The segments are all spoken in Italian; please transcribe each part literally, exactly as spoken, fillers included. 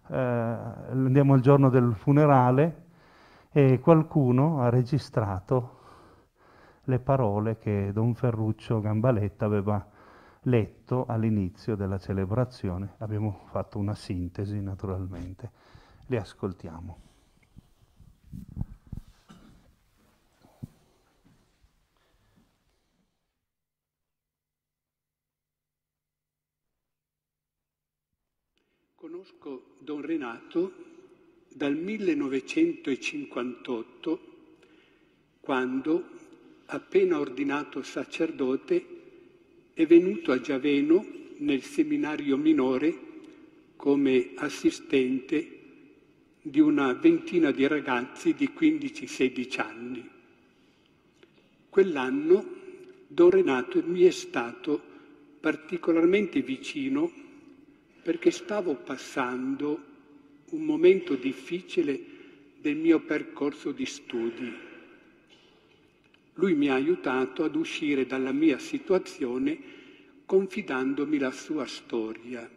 eh, andiamo al giorno del funerale e qualcuno ha registrato le parole che Don Ferruccio Gambaletta aveva letto all'inizio della celebrazione. Abbiamo fatto una sintesi, naturalmente. Le ascoltiamo. Conosco Don Renato dal millenovecentocinquantotto, quando, appena ordinato sacerdote, è venuto a Giaveno nel seminario minore come assistente di una ventina di ragazzi di quindici sedici anni. Quell'anno Don Renato mi è stato particolarmente vicino perché stavo passando un momento difficile del mio percorso di studi. Lui mi ha aiutato ad uscire dalla mia situazione confidandomi la sua storia.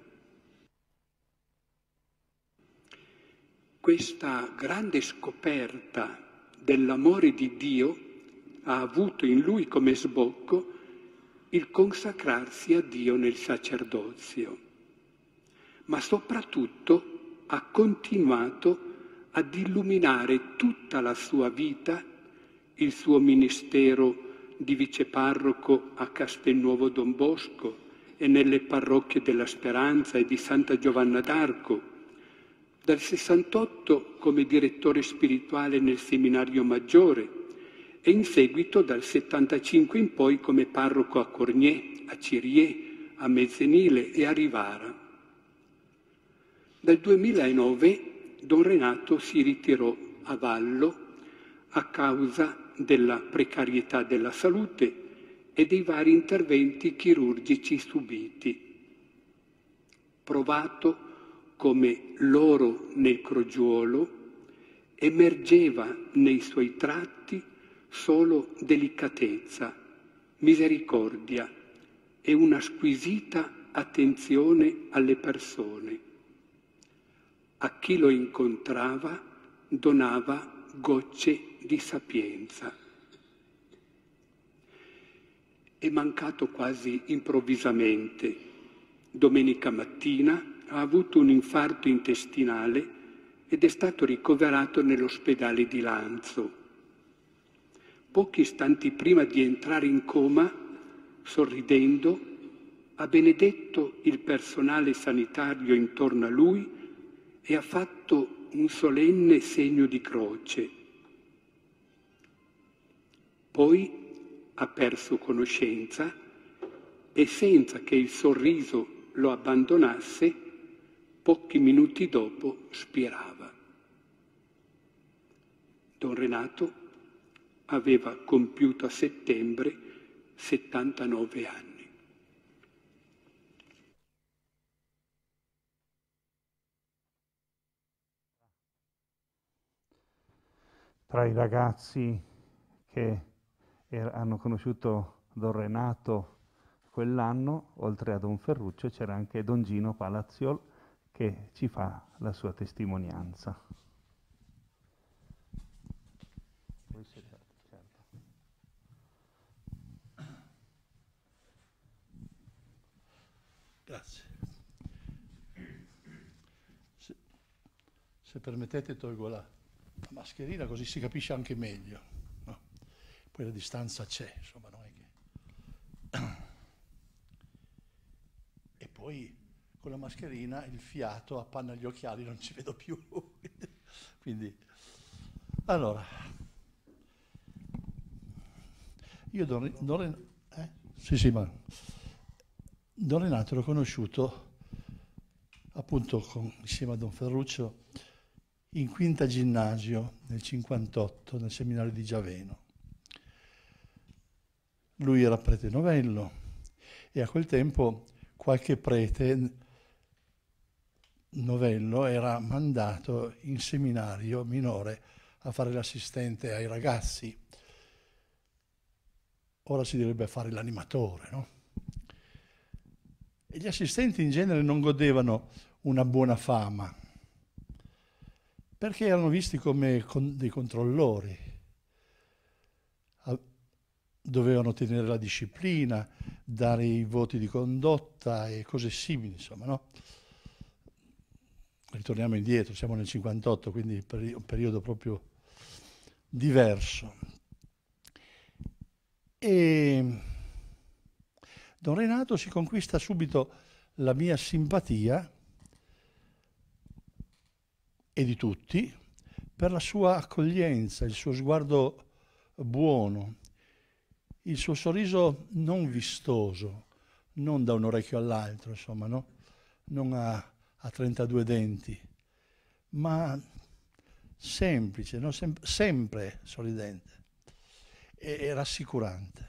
Questa grande scoperta dell'amore di Dio ha avuto in lui come sbocco il consacrarsi a Dio nel sacerdozio, ma soprattutto ha continuato ad illuminare tutta la sua vita, il suo ministero di viceparroco a Castelnuovo Don Bosco e nelle parrocchie della Speranza e di Santa Giovanna d'Arco, dal sessantotto come direttore spirituale nel seminario maggiore e in seguito dal settantacinque in poi come parroco a Cornier, a Cirié, a Mezzenile e a Rivara. Dal duemilanove Don Renato si ritirò a Vallo a causa della precarietà della salute e dei vari interventi chirurgici subiti. Provato come l'oro nel crogiuolo, emergeva nei suoi tratti solo delicatezza, misericordia e una squisita attenzione alle persone. A chi lo incontrava donava gocce di sapienza. È mancato quasi improvvisamente. Domenica mattina ha avuto un infarto intestinale ed è stato ricoverato nell'ospedale di Lanzo. Pochi istanti prima di entrare in coma, sorridendo, ha benedetto il personale sanitario intorno a lui e ha fatto un solenne segno di croce. Poi ha perso conoscenza e senza che il sorriso lo abbandonasse, pochi minuti dopo spirava. Don Renato aveva compiuto a settembre settantanove anni. Tra i ragazzi che er- hanno conosciuto Don Renato quell'anno, oltre a Don Ferruccio, c'era anche Don Gino Palaziol, che ci fa la sua testimonianza. Grazie. Se, se permettete tolgo la, la mascherina così si capisce anche meglio, no? Poi la distanza c'è, insomma, non è che... E poi con la mascherina il fiato appanna gli occhiali, non ci vedo più. Quindi, allora, io Don, Don, eh? Sì, sì, ma Don Renato l'ho conosciuto appunto con, insieme a Don Ferruccio in quinta ginnasio nel cinquantotto nel seminario di Giaveno. Lui era prete novello e a quel tempo qualche prete novello era mandato in seminario minore a fare l'assistente ai ragazzi. Ora si dovrebbe fare l'animatore, no? E gli assistenti in genere non godevano una buona fama, perché erano visti come con dei controllori. Dovevano tenere la disciplina, dare i voti di condotta e cose simili, insomma, no? Ritorniamo indietro, siamo nel cinquantotto, quindi un periodo proprio diverso. E Don Renato si conquista subito la mia simpatia e di tutti per la sua accoglienza, il suo sguardo buono, il suo sorriso non vistoso, non da un orecchio all'altro, insomma, no? Non a, a trentadue denti, ma semplice, no? Sem- sempre sorridente e, e rassicurante.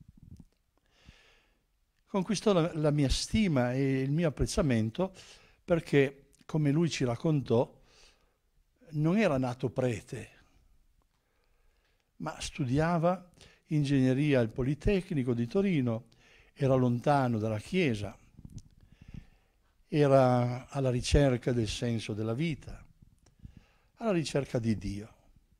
Conquistò la, la mia stima e il mio apprezzamento perché, come lui ci raccontò, non era nato prete, ma studiava ingegneria al Politecnico di Torino, era lontano dalla Chiesa, era alla ricerca del senso della vita, alla ricerca di Dio.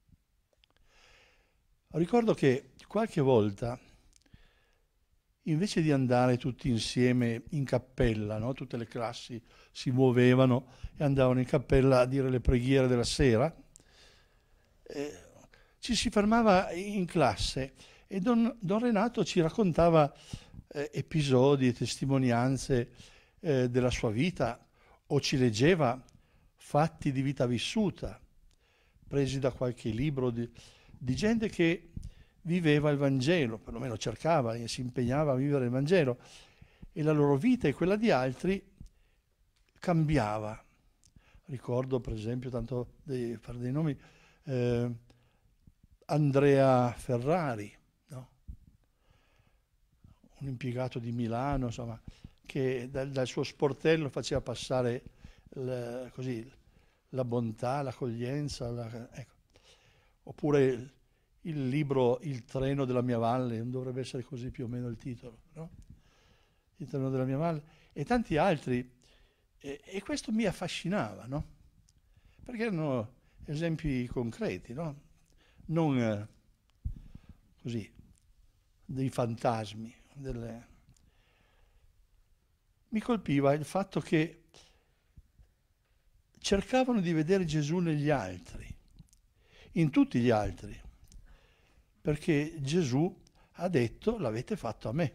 Ricordo che qualche volta, invece di andare tutti insieme in cappella, no? Tutte le classi si muovevano e andavano in cappella a dire le preghiere della sera, eh, ci si fermava in classe e Don, Don Renato ci raccontava eh, episodi e testimonianze eh, della sua vita, o ci leggeva fatti di vita vissuta, presi da qualche libro di, di gente che viveva il Vangelo, perlomeno cercava e si impegnava a vivere il Vangelo, e la loro vita e quella di altri cambiava. Ricordo, per esempio, tanto di fare dei nomi, eh, Andrea Ferrari, no? Un impiegato di Milano, insomma, che dal, dal suo sportello faceva passare l, così, la bontà, l'accoglienza, la, ecco. Oppure il, il libro Il treno della mia valle, non dovrebbe essere così più o meno il titolo, no? Il treno della mia valle, e tanti altri, e, e questo mi affascinava, no? Perché erano esempi concreti, no? Non eh, così, dei fantasmi. Delle... Mi colpiva il fatto che cercavano di vedere Gesù negli altri, in tutti gli altri, perché Gesù ha detto: l'avete fatto a me.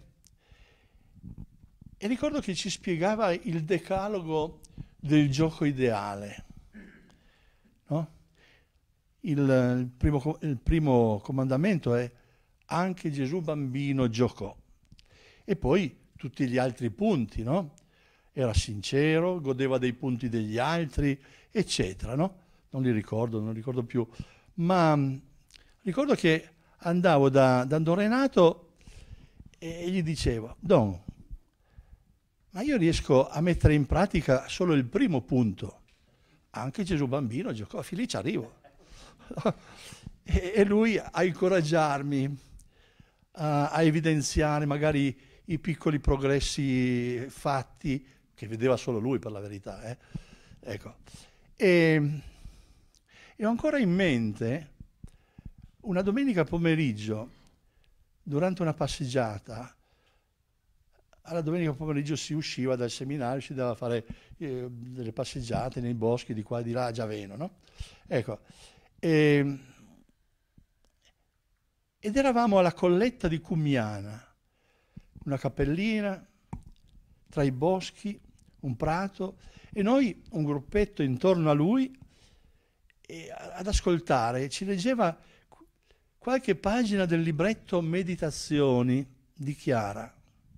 E ricordo che ci spiegava il decalogo del gioco ideale, no? Il, il, primo, il primo comandamento è: anche Gesù bambino giocò. E poi tutti gli altri punti, no? Era sincero, godeva dei punti degli altri, eccetera, no? Non li ricordo, non li ricordo più. Ma mh, ricordo che andavo da, da Don Renato e, e gli dicevo: Don, ma io riesco a mettere in pratica solo il primo punto. Anche Gesù bambino giocò, fin lì ci arrivo. e, e lui a incoraggiarmi, a, a evidenziare magari i piccoli progressi fatti, che vedeva solo lui per la verità. Eh? Ecco. E, e ho ancora in mente una domenica pomeriggio, durante una passeggiata. Alla domenica pomeriggio si usciva dal seminario, si andava a fare eh, delle passeggiate nei boschi di qua e di là a Giaveno, no? Ecco. E, ed eravamo alla Colletta di Cumiana, una cappellina tra i boschi, un prato, e noi, un gruppetto intorno a lui, e ad ascoltare. Ci leggeva qualche pagina del libretto Meditazioni di Chiara.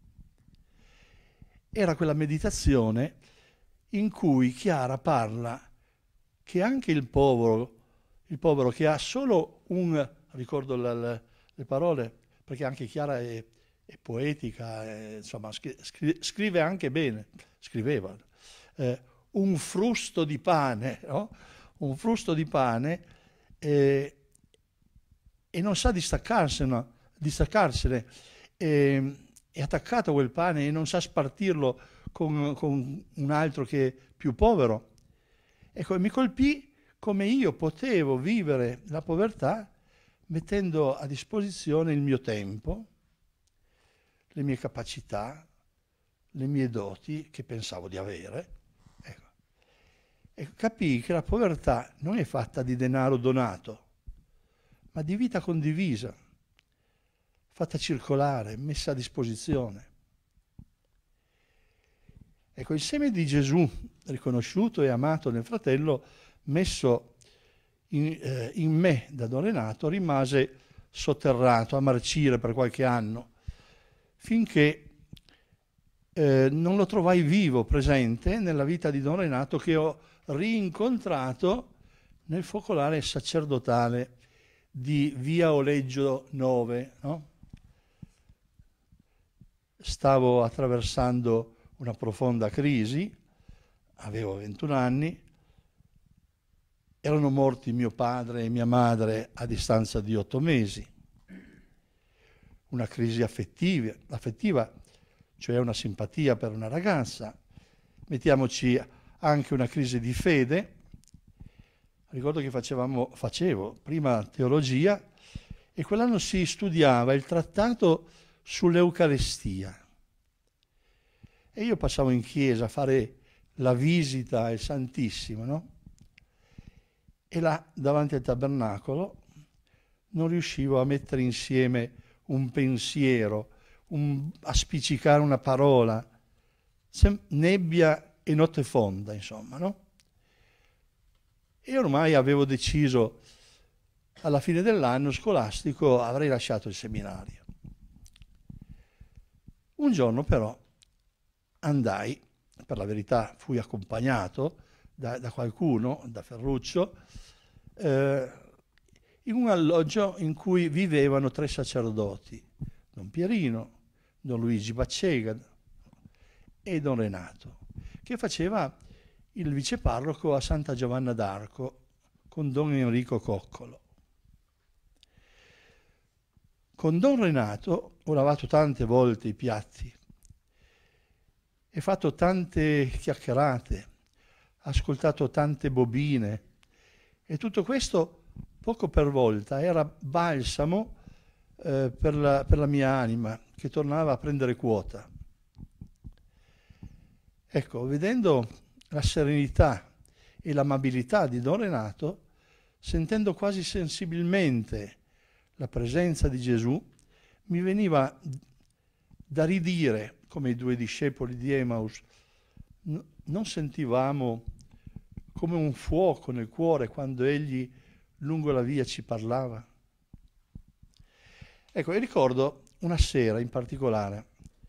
Era quella meditazione in cui Chiara parla che anche il povero, il povero che ha solo un, ricordo la, la, le parole, perché anche Chiara è, è poetica, è, insomma scri, scrive anche bene, scriveva, eh, un frusto di pane, no? Un frusto di pane, eh, e non sa distaccarsene, distaccarsene. Eh, è attaccato a quel pane e non sa spartirlo con, con un altro che è più povero. Ecco, mi colpì come io potevo vivere la povertà mettendo a disposizione il mio tempo, le mie capacità, le mie doti che pensavo di avere. Ecco. E capii che la povertà non è fatta di denaro donato, ma di vita condivisa, fatta circolare, messa a disposizione. Ecco, il seme di Gesù, riconosciuto e amato nel fratello, messo in, eh, in me da Don Renato, rimase sotterrato a marcire per qualche anno, finché eh, non lo trovai vivo, presente nella vita di Don Renato, che ho rincontrato nel focolare sacerdotale di via Oleggio nove. No? Stavo attraversando una profonda crisi, avevo ventuno anni, erano morti mio padre e mia madre a distanza di otto mesi. Una crisi affettiva, affettiva, cioè una simpatia per una ragazza, mettiamoci anche una crisi di fede. Ricordo che facevamo, facevo prima teologia e quell'anno si studiava il trattato sull'Eucaristia. E io passavo in chiesa a fare la visita al Santissimo, no? E là, davanti al tabernacolo, non riuscivo a mettere insieme un pensiero, un, a spiccicare una parola, sem- nebbia e notte fonda, insomma, no? E ormai avevo deciso, alla fine dell'anno scolastico, avrei lasciato il seminario. Un giorno però andai, per la verità fui accompagnato da, da qualcuno, da Ferruccio, eh, in un alloggio in cui vivevano tre sacerdoti, Don Pierino, Don Luigi Baccega e Don Renato, che faceva il viceparroco a Santa Giovanna d'Arco con Don Enrico Coccolo. Con Don Renato ho lavato tante volte i piatti, e fatto tante chiacchierate, ascoltato tante bobine, e tutto questo poco per volta era balsamo eh, per, la, per la mia anima, che tornava a prendere quota. Ecco, vedendo la serenità e l'amabilità di Don Renato, sentendo quasi sensibilmente la presenza di Gesù, mi veniva da ridire, come i due discepoli di Emmaus, no, non sentivamo come un fuoco nel cuore quando egli lungo la via ci parlava? Ecco, e ricordo una sera in particolare,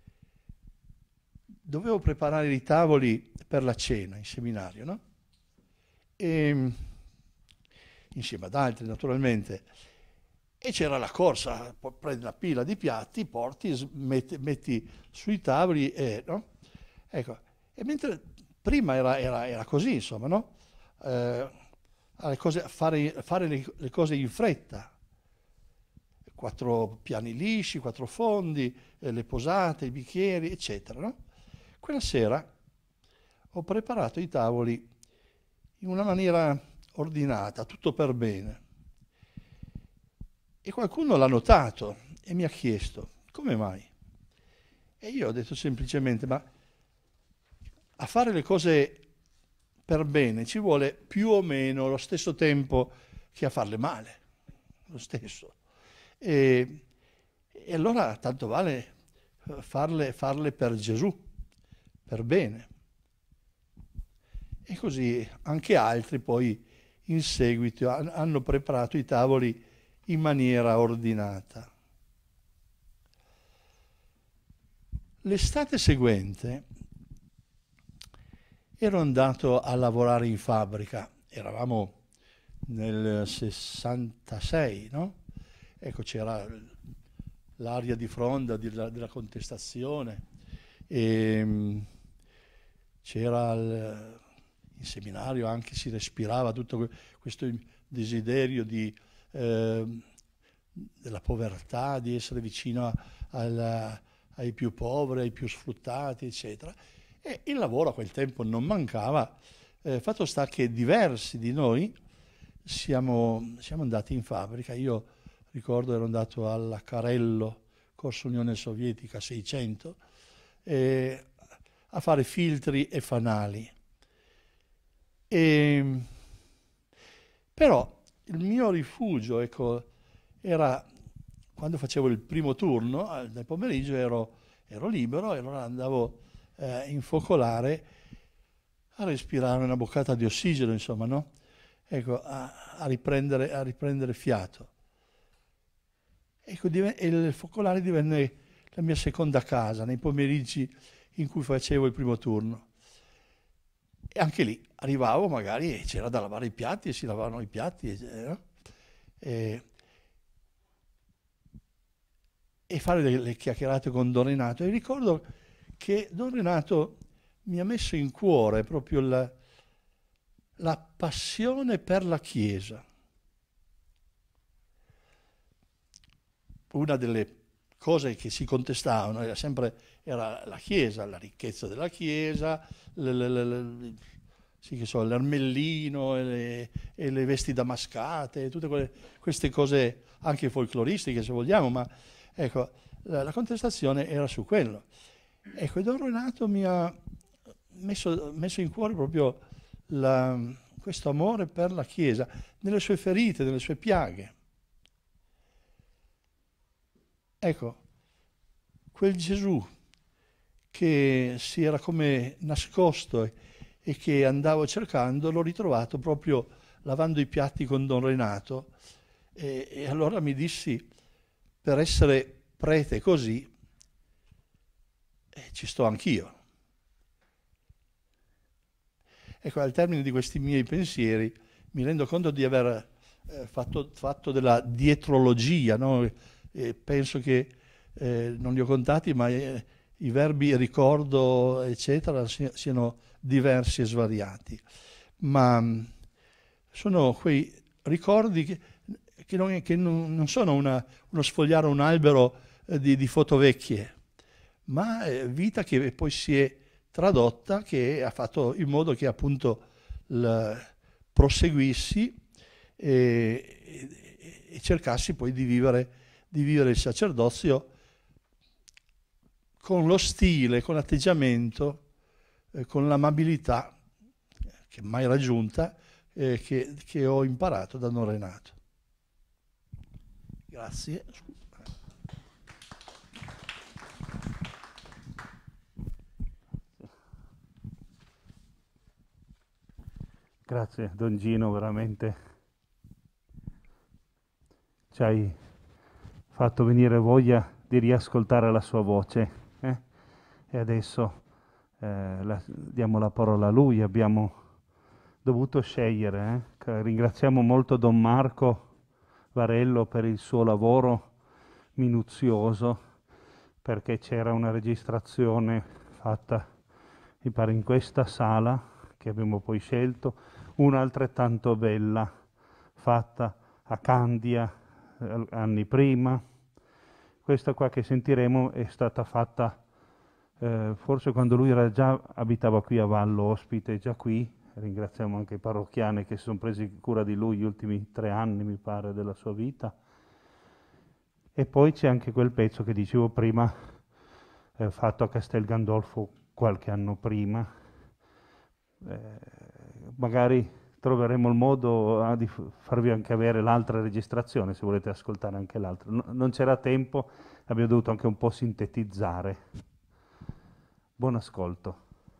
dovevo preparare i tavoli per la cena in seminario, no? E, insieme ad altri naturalmente, e c'era la corsa, prendi una pila di piatti, porti, metti, metti sui tavoli, e, no? Ecco, e mentre prima era, era, era così, insomma, no? Eh, le cose, fare fare le, le cose in fretta, quattro piani lisci, quattro fondi, eh, le posate, i bicchieri, eccetera, no? Quella sera ho preparato i tavoli in una maniera ordinata, tutto per bene. E qualcuno l'ha notato e mi ha chiesto, come mai? E io ho detto semplicemente, ma a fare le cose per bene ci vuole più o meno lo stesso tempo che a farle male, lo stesso. E, e allora tanto vale farle, farle per Gesù, per bene. E così anche altri poi in seguito hanno preparato i tavoli in maniera ordinata. L'estate seguente ero andato a lavorare in fabbrica, eravamo nel sessantasei, no? Ecco, c'era l'aria di fronda della, della contestazione, e c'era il, in seminario anche si respirava tutto questo desiderio di Eh, della povertà, di essere vicino alla, ai più poveri, ai più sfruttati, eccetera. E il lavoro a quel tempo non mancava, eh, fatto sta che diversi di noi siamo, siamo andati in fabbrica. Io ricordo ero andato alla Carello, Corso Unione Sovietica seicento, eh, a fare filtri e fanali. E, però il mio rifugio, ecco, era quando facevo il primo turno, nel pomeriggio ero, ero libero e allora andavo eh, in focolare a respirare una boccata di ossigeno, insomma, no? Ecco, a, a, riprendere, a riprendere fiato. Ecco, e il focolare divenne la mia seconda casa nei pomeriggi in cui facevo il primo turno. E anche lì arrivavo magari e c'era da lavare i piatti e si lavavano i piatti. Eh, e, e fare le, le chiacchierate con Don Renato. E ricordo che Don Renato mi ha messo in cuore proprio la, la passione per la Chiesa. Una delle cose che si contestavano era sempre era la Chiesa, la ricchezza della Chiesa, le, le, le, le, sì, che so, l'ermellino e le, e le vesti damascate, tutte quelle, queste cose anche folcloristiche se vogliamo, ma ecco, la, la contestazione era su quello. Ecco, e Don Renato mi ha messo, messo in cuore proprio la, questo amore per la Chiesa, nelle sue ferite, nelle sue piaghe. Ecco, quel Gesù che si era come nascosto e, e che andavo cercando, l'ho ritrovato proprio lavando i piatti con Don Renato e, e allora mi dissi, per essere prete così, eh, ci sto anch'io. Ecco, al termine di questi miei pensieri mi rendo conto di aver eh, fatto, fatto della dietrologia, no? E penso che, eh, non li ho contati, ma eh, i verbi ricordo, eccetera, siano diversi e svariati. Ma mh, sono quei ricordi che, che, non, che non, non sono una, uno sfogliare un albero eh, di, di foto vecchie, ma eh, vita che poi si è tradotta, che ha fatto in modo che appunto il, proseguissi e, e, e cercassi poi di vivere di vivere il sacerdozio con lo stile, con l'atteggiamento, eh, con l'amabilità che mai raggiunta, eh, che, che ho imparato da Don Renato. Grazie. Grazie Don Gino, veramente ci hai fatto venire voglia di riascoltare la sua voce, eh? E adesso eh, la, diamo la parola a lui. Abbiamo dovuto scegliere, eh? Ringraziamo molto Don Marco Varello per il suo lavoro minuzioso, perché c'era una registrazione fatta, mi pare, in questa sala che abbiamo poi scelto, una altrettanto bella fatta a Candia anni prima. Questa qua che sentiremo è stata fatta eh, forse quando lui era già abitava qui a Vallo, ospite già qui. Ringraziamo anche i parrocchiani che si sono presi cura di lui gli ultimi tre anni, mi pare, della sua vita. E poi c'è anche quel pezzo che dicevo prima, eh, fatto a Castel Gandolfo qualche anno prima. Eh, magari troveremo il modo ah, di farvi anche avere l'altra registrazione, se volete ascoltare anche l'altra. No, non c'era tempo, abbiamo dovuto anche un po' sintetizzare. Buon ascolto.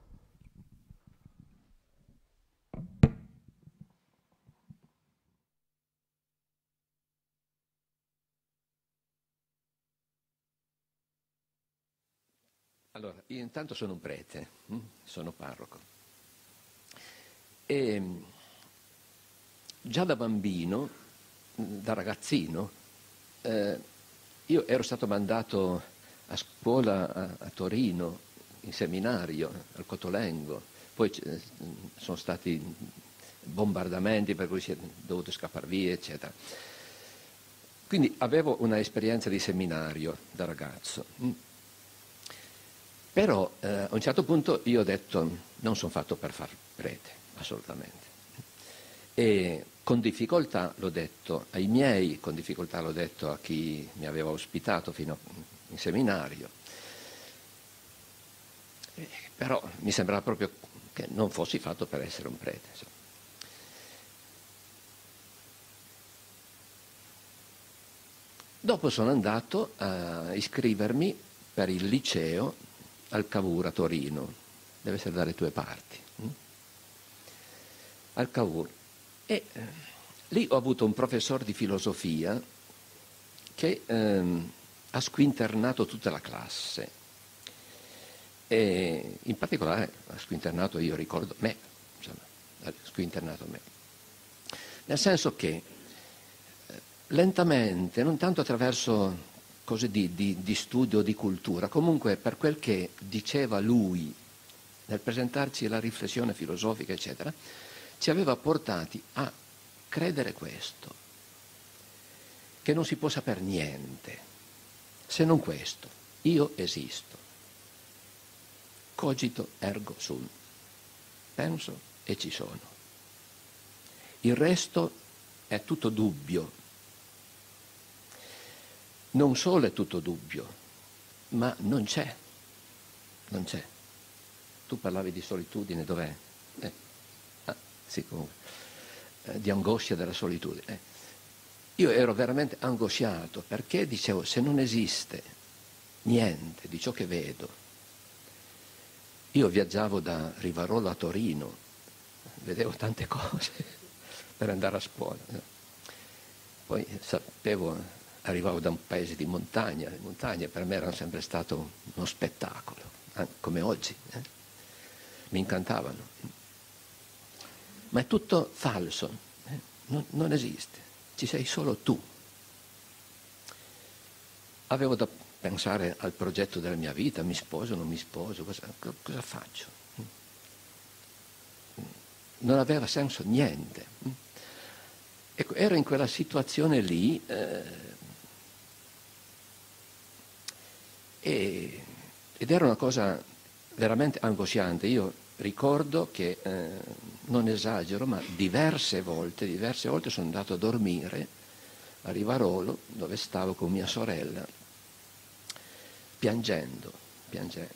Allora, io intanto sono un prete, hm? sono parroco. E già da bambino, da ragazzino, eh, io ero stato mandato a scuola a, a Torino, in seminario, al Cotolengo, poi eh, sono stati bombardamenti per cui si è dovuto scappare via, eccetera. Quindi avevo una esperienza di seminario da ragazzo. Però eh, a un certo punto io ho detto non sono fatto per far prete, assolutamente. E con difficoltà l'ho detto ai miei, con difficoltà l'ho detto a chi mi aveva ospitato fino a, in seminario. Eh, però mi sembrava proprio che non fossi fatto per essere un prete. Insomma. Dopo sono andato a iscrivermi per il liceo al Cavour a Torino, deve essere dalle tue parti, hm? al Cavour. E eh, lì ho avuto un professore di filosofia che ehm, ha squinternato tutta la classe. E in particolare ha squinternato, io ricordo me, insomma, ha squinternato me. Nel senso che eh, lentamente, non tanto attraverso cose di, di, di studio, di cultura, comunque per quel che diceva lui nel presentarci la riflessione filosofica, eccetera, ci aveva portati a credere questo, che non si può sapere niente, se non questo, io esisto, cogito ergo sum, penso e ci sono. Il resto è tutto dubbio, non solo è tutto dubbio, ma non c'è, non c'è. Tu parlavi di solitudine, dov'è? Eh. Ah, sì, comunque, eh, di angoscia della solitudine. Eh. Io ero veramente angosciato perché dicevo, se non esiste niente di ciò che vedo, io viaggiavo da Rivarolo a Torino, vedevo tante cose per andare a scuola. Poi sapevo, arrivavo da un paese di montagna, le montagne per me erano sempre stato uno spettacolo, come oggi. Eh? Mi incantavano. Ma è tutto falso, eh? non, non esiste, ci sei solo tu. Avevo da pensare al progetto della mia vita, mi sposo, non mi sposo, cosa, cosa faccio? Non aveva senso niente. Ecco, ero in quella situazione lì eh, e, ed era una cosa veramente angosciante. Io ricordo che, eh, non esagero, ma diverse volte, diverse volte sono andato a dormire a Rivarolo, dove stavo con mia sorella, piangendo, piangendo,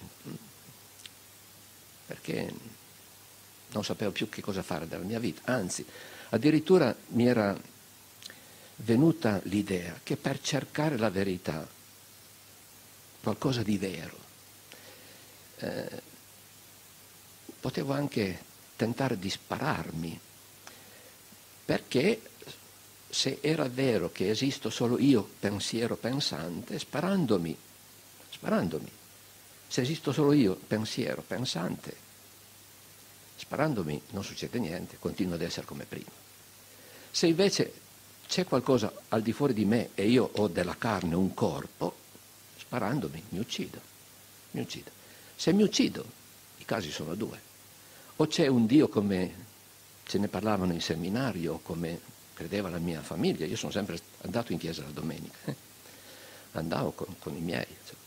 perché non sapevo più che cosa fare della mia vita. Anzi, addirittura mi era venuta l'idea che per cercare la verità, qualcosa di vero, eh, potevo anche tentare di spararmi, perché se era vero che esisto solo io, pensiero pensante, sparandomi, sparandomi, se esisto solo io, pensiero pensante, sparandomi non succede niente, continuo ad essere come prima. Se invece c'è qualcosa al di fuori di me e io ho della carne, un corpo, sparandomi mi uccido, mi uccido. Se mi uccido, i casi sono due. O c'è un Dio come ce ne parlavano in seminario, come credeva la mia famiglia. Io sono sempre andato in chiesa la domenica, eh? andavo con, con i miei. Insomma.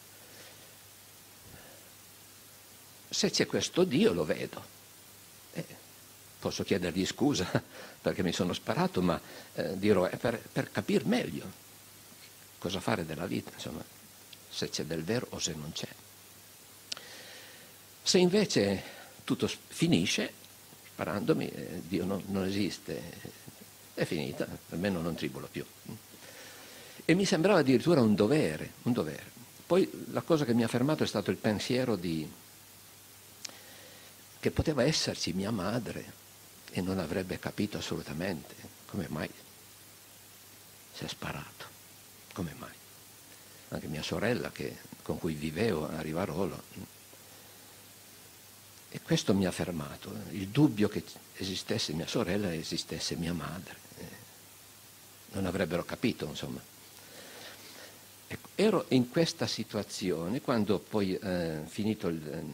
Se c'è questo Dio lo vedo. Eh, posso chiedergli scusa perché mi sono sparato, ma eh, dirò è per, per capire meglio cosa fare della vita, insomma, se c'è del vero o se non c'è. Se invece tutto finisce, sparandomi, eh, Dio non, non esiste, è finita, almeno non tribolo più. E mi sembrava addirittura un dovere, un dovere. Poi la cosa che mi ha fermato è stato il pensiero di che poteva esserci mia madre e non avrebbe capito assolutamente come mai si è sparato, come mai. Anche mia sorella che, con cui vivevo a Rivarolo. E questo mi ha fermato, il dubbio che esistesse mia sorella e esistesse mia madre. Eh, non avrebbero capito, insomma. Ecco, ero in questa situazione quando poi, eh, finito il,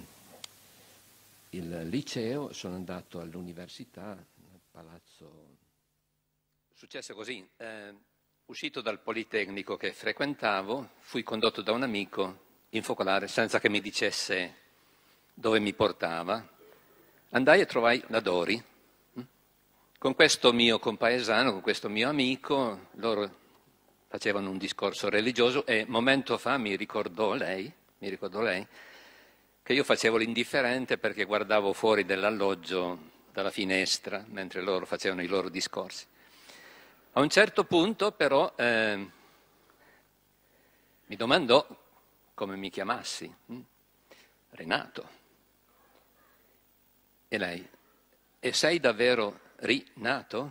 il liceo, sono andato all'università, al palazzo. Successe così, eh, uscito dal Politecnico che frequentavo, fui condotto da un amico in focolare senza che mi dicesse dove mi portava. Andai e trovai la Dori, con questo mio compaesano, con questo mio amico, loro facevano un discorso religioso e momento fa mi ricordò lei, mi ricordò lei, che io facevo l'indifferente perché guardavo fuori dall'alloggio, dalla finestra, mentre loro facevano i loro discorsi. A un certo punto però eh, mi domandò come mi chiamassi, hm? Renato. E lei, e sei davvero rinato?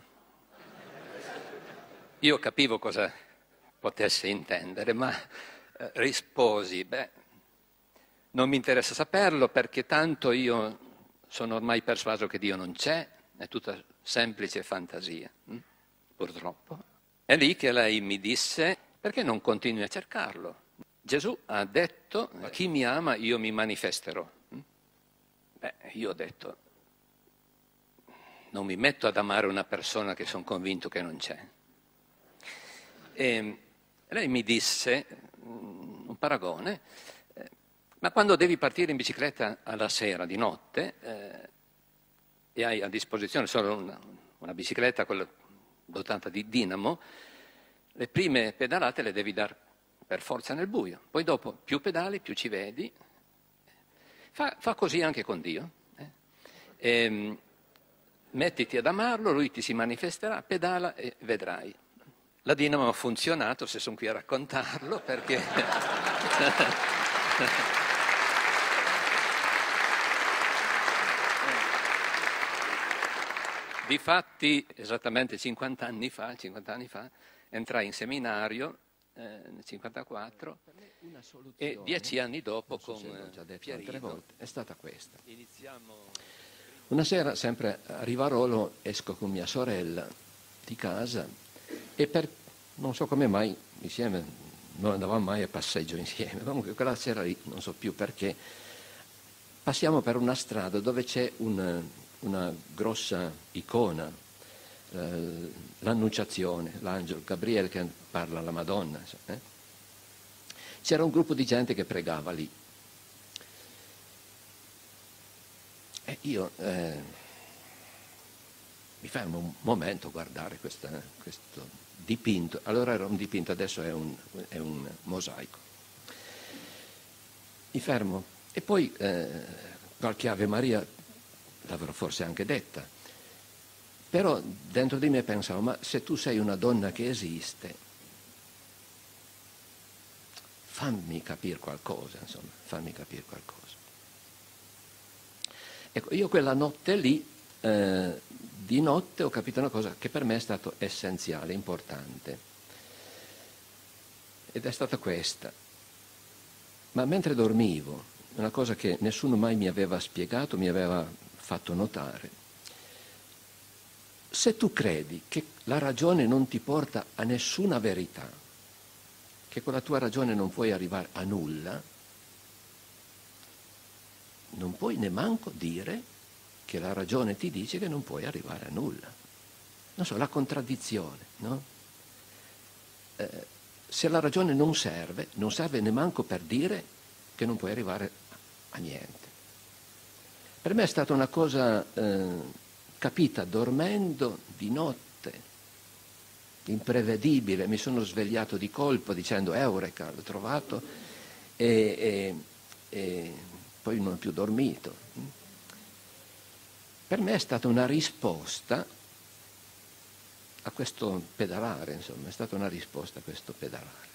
Io capivo cosa potesse intendere, ma eh, risposi, beh, non mi interessa saperlo perché tanto io sono ormai persuaso che Dio non c'è, è tutta semplice fantasia, hm? Purtroppo. È lì che lei mi disse, perché non continui a cercarlo? Gesù ha detto, chi mi ama io mi manifesterò. Beh, io ho detto, non mi metto ad amare una persona che sono convinto che non c'è. E lei mi disse, un paragone, eh, ma quando devi partire in bicicletta alla sera, di notte, eh, e hai a disposizione solo una, una bicicletta, quella dotata di dinamo, le prime pedalate le devi dare per forza nel buio, poi dopo più pedali, più ci vedi. Fa, fa così anche con Dio. Eh? E, mettiti ad amarlo, lui ti si manifesterà, pedala e vedrai. La dinamo ha funzionato, se sono qui a raccontarlo, perché... Difatti, esattamente cinquanta anni fa, cinquanta anni fa, entrai in seminario eh, nel cinquantaquattro e dieci anni dopo con eh, Pierino è stata questa. iniziamo... Una sera, sempre a Rivarolo, esco con mia sorella di casa e per non so come mai insieme non andavamo mai a passeggio insieme. Comunque quella sera lì, non so più perché, passiamo per una strada dove c'è una, una grossa icona, eh, l'Annunciazione, l'angelo Gabriele che parla alla Madonna. Eh? C'era un gruppo di gente che pregava lì. E io eh, mi fermo un momento a guardare questa, questo dipinto. Allora era un dipinto, adesso è un, è un mosaico. Mi fermo e poi eh, qualche Ave Maria l'avrò forse anche detta. Però dentro di me pensavo, ma se tu sei una donna che esiste, fammi capire qualcosa, insomma, fammi capire qualcosa. Ecco, io quella notte lì, eh, di notte ho capito una cosa che per me è stato essenziale, importante. Ed è stata questa. Ma mentre dormivo, una cosa che nessuno mai mi aveva spiegato, mi aveva fatto notare, se tu credi che la ragione non ti porta a nessuna verità, che con la tua ragione non puoi arrivare a nulla, non puoi nemanco dire che la ragione ti dice che non puoi arrivare a nulla. Non so, la contraddizione, no? Eh, se la ragione non serve, non serve nemanco per dire che non puoi arrivare a niente. Per me è stata una cosa eh, capita dormendo di notte, imprevedibile. Mi sono svegliato di colpo dicendo Eureka, l'ho trovato e... e, e poi non ho più dormito. Per me è stata una risposta a questo pedalare, insomma, è stata una risposta a questo pedalare.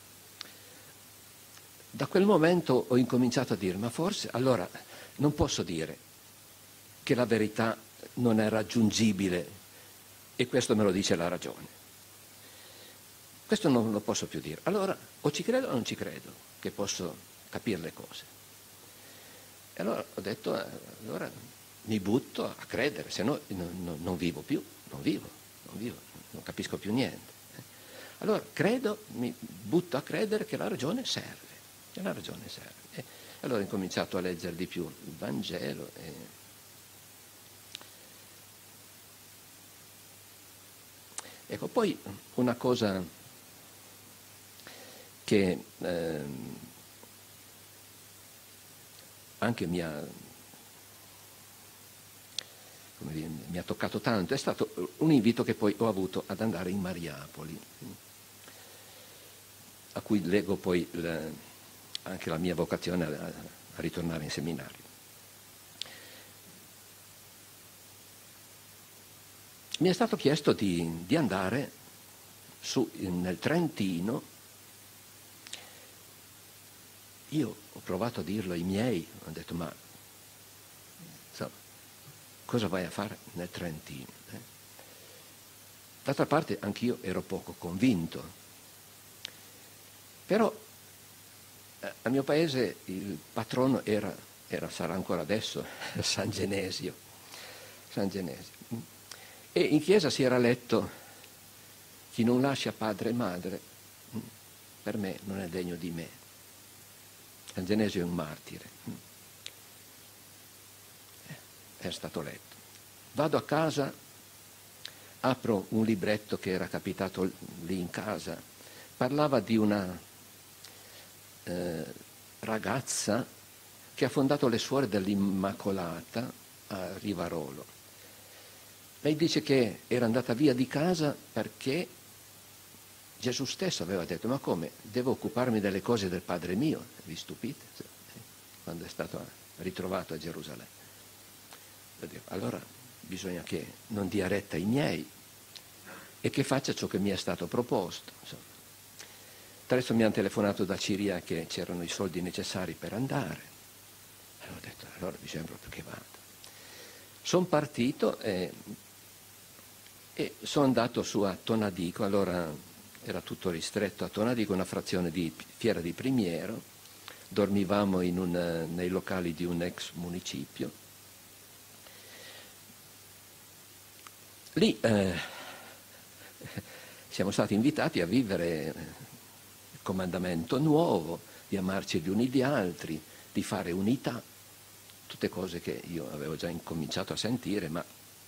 Da quel momento ho incominciato a dire, ma forse, allora, non posso dire che la verità non è raggiungibile e questo me lo dice la ragione. Questo non lo posso più dire. Allora, o ci credo o non ci credo che posso capire le cose. E allora ho detto, eh, allora mi butto a credere, se no non, non, non vivo più, non vivo, non vivo, non capisco più niente. Eh. Allora credo, mi butto a credere che la ragione serve, che la ragione serve. E allora ho incominciato a leggere di più il Vangelo. E... Ecco, poi una cosa che... Ehm, anche mi ha, come dire, mi ha toccato tanto, è stato un invito che poi ho avuto ad andare in Mariapoli, a cui leggo poi la, anche la mia vocazione a, a ritornare in seminario. Mi è stato chiesto di, di andare su nel Trentino. Io ho provato a dirlo ai miei, ho detto ma insomma, cosa vai a fare nel Trentino? Eh? D'altra parte anch'io ero poco convinto, però eh, al mio paese il patrono era, era sarà ancora adesso, San Genesio, San Genesio. E in chiesa si era letto: chi non lascia padre e madre, per me non è degno di me. San Genesio è un martire. È stato letto. Vado a casa, apro un libretto che era capitato lì in casa, parlava di una eh, ragazza che ha fondato le Suore dell'Immacolata a Rivarolo. Lei dice che era andata via di casa perché Gesù stesso aveva detto: ma come, devo occuparmi delle cose del Padre mio? Vi stupite? Quando è stato ritrovato a Gerusalemme. Allora bisogna che non dia retta ai miei e che faccia ciò che mi è stato proposto. Adesso mi hanno telefonato da Ciria che c'erano i soldi necessari per andare. E ho detto: allora bisogna proprio che vada. Sono partito e, e sono andato su a Tonadico. Allora era tutto ristretto a Tonadico, una frazione di Fiera di Primiero. Dormivamo in un, nei locali di un ex municipio. Lì eh, siamo stati invitati a vivere il comandamento nuovo, di amarci gli uni gli altri, di fare unità, tutte cose che io avevo già incominciato a sentire, ma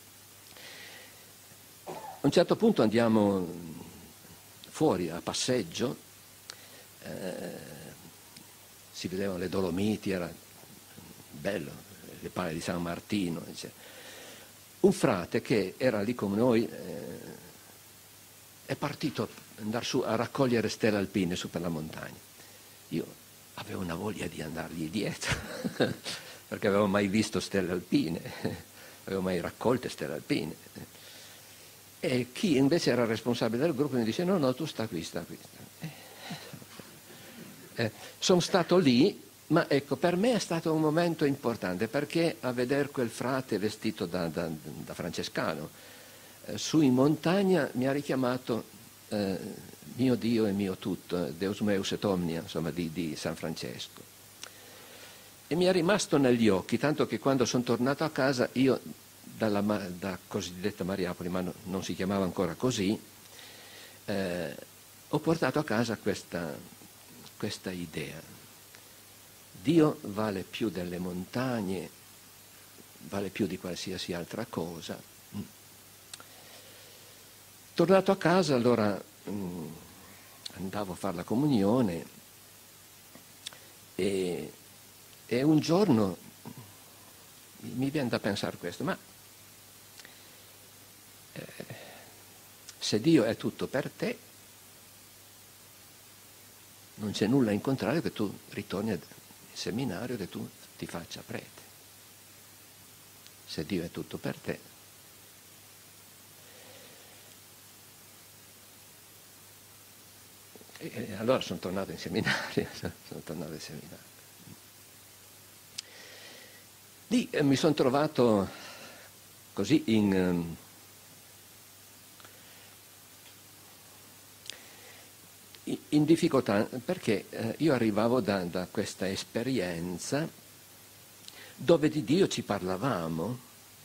a un certo punto andiamo fuori a passeggio, eh, si vedevano le Dolomiti, era bello, le pale di San Martino, eccetera. Un frate che era lì come noi eh, è partito ad andare su a raccogliere stelle alpine su per la montagna. Io avevo una voglia di andargli dietro, perché avevo mai visto stelle alpine, avevo mai raccolte stelle alpine. E chi invece era responsabile del gruppo mi dice: no, no, tu sta qui, sta qui. Sta. Eh, sono stato lì. Ma ecco, per me è stato un momento importante, perché a vedere quel frate vestito da, da, da francescano eh, su in montagna mi ha richiamato eh, mio Dio e mio tutto, Deus meus et omnia, insomma, di, di San Francesco. E mi è rimasto negli occhi, tanto che quando sono tornato a casa io, dalla da cosiddetta Mariapoli, ma no, non si chiamava ancora così, eh, ho portato a casa questa, questa idea. Dio vale più delle montagne, vale più di qualsiasi altra cosa. Tornato a casa, allora mh, andavo a fare la comunione e, e un giorno mi viene da pensare questo: ma eh, se Dio è tutto per te, non c'è nulla in contrario che tu ritorni a seminario, che tu ti faccia prete. Se Dio è tutto per te. E allora sono tornato in seminario, sono tornato in seminario. Lì eh, mi sono trovato così in, um, in difficoltà, perché eh, io arrivavo da, da questa esperienza dove di Dio ci parlavamo,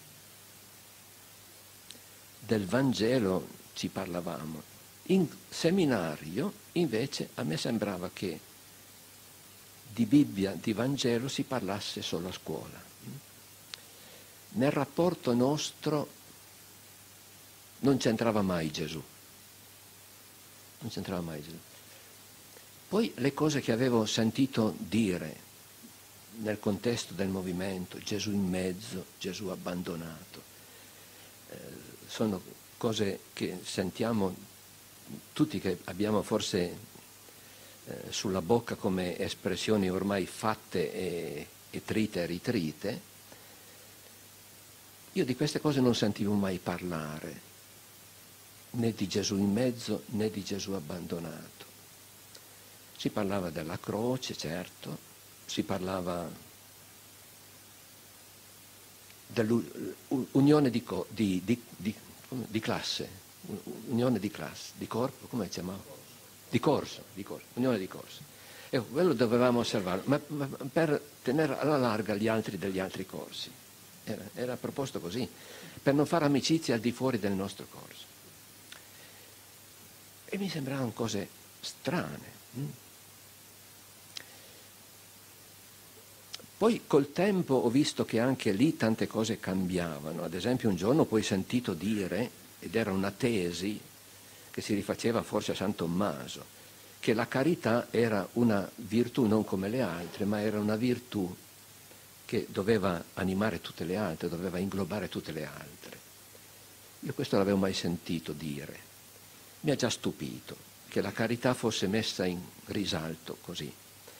del Vangelo ci parlavamo. In seminario invece a me sembrava che di Bibbia, di Vangelo si parlasse solo a scuola. Nel rapporto nostro non c'entrava mai Gesù. Non c'entrava mai Gesù. Poi le cose che avevo sentito dire nel contesto del movimento, Gesù in mezzo, Gesù abbandonato, sono cose che sentiamo tutti, che abbiamo forse eh, sulla bocca come espressioni ormai fatte e, e trite e ritrite. Io di queste cose non sentivo mai parlare, né di Gesù in mezzo né di Gesù abbandonato. Si parlava della croce, certo, si parlava dell'unione di, di, di, di, di classe, unione di classe, di corpo, come si chiamava? Di corso, di corso, unione di corso. Ecco, quello dovevamo osservare, ma, ma per tenere alla larga gli altri degli altri corsi. Era, era proposto così, per non fare amicizia al di fuori del nostro corso. E mi sembravano cose strane. Hm? Poi col tempo ho visto che anche lì tante cose cambiavano. Ad esempio un giorno poi ho sentito dire, ed era una tesi che si rifaceva forse a San Tommaso, che la carità era una virtù non come le altre, ma era una virtù che doveva animare tutte le altre, doveva inglobare tutte le altre. Io questo l'avevo mai sentito dire. Mi ha già stupito che la carità fosse messa in risalto così.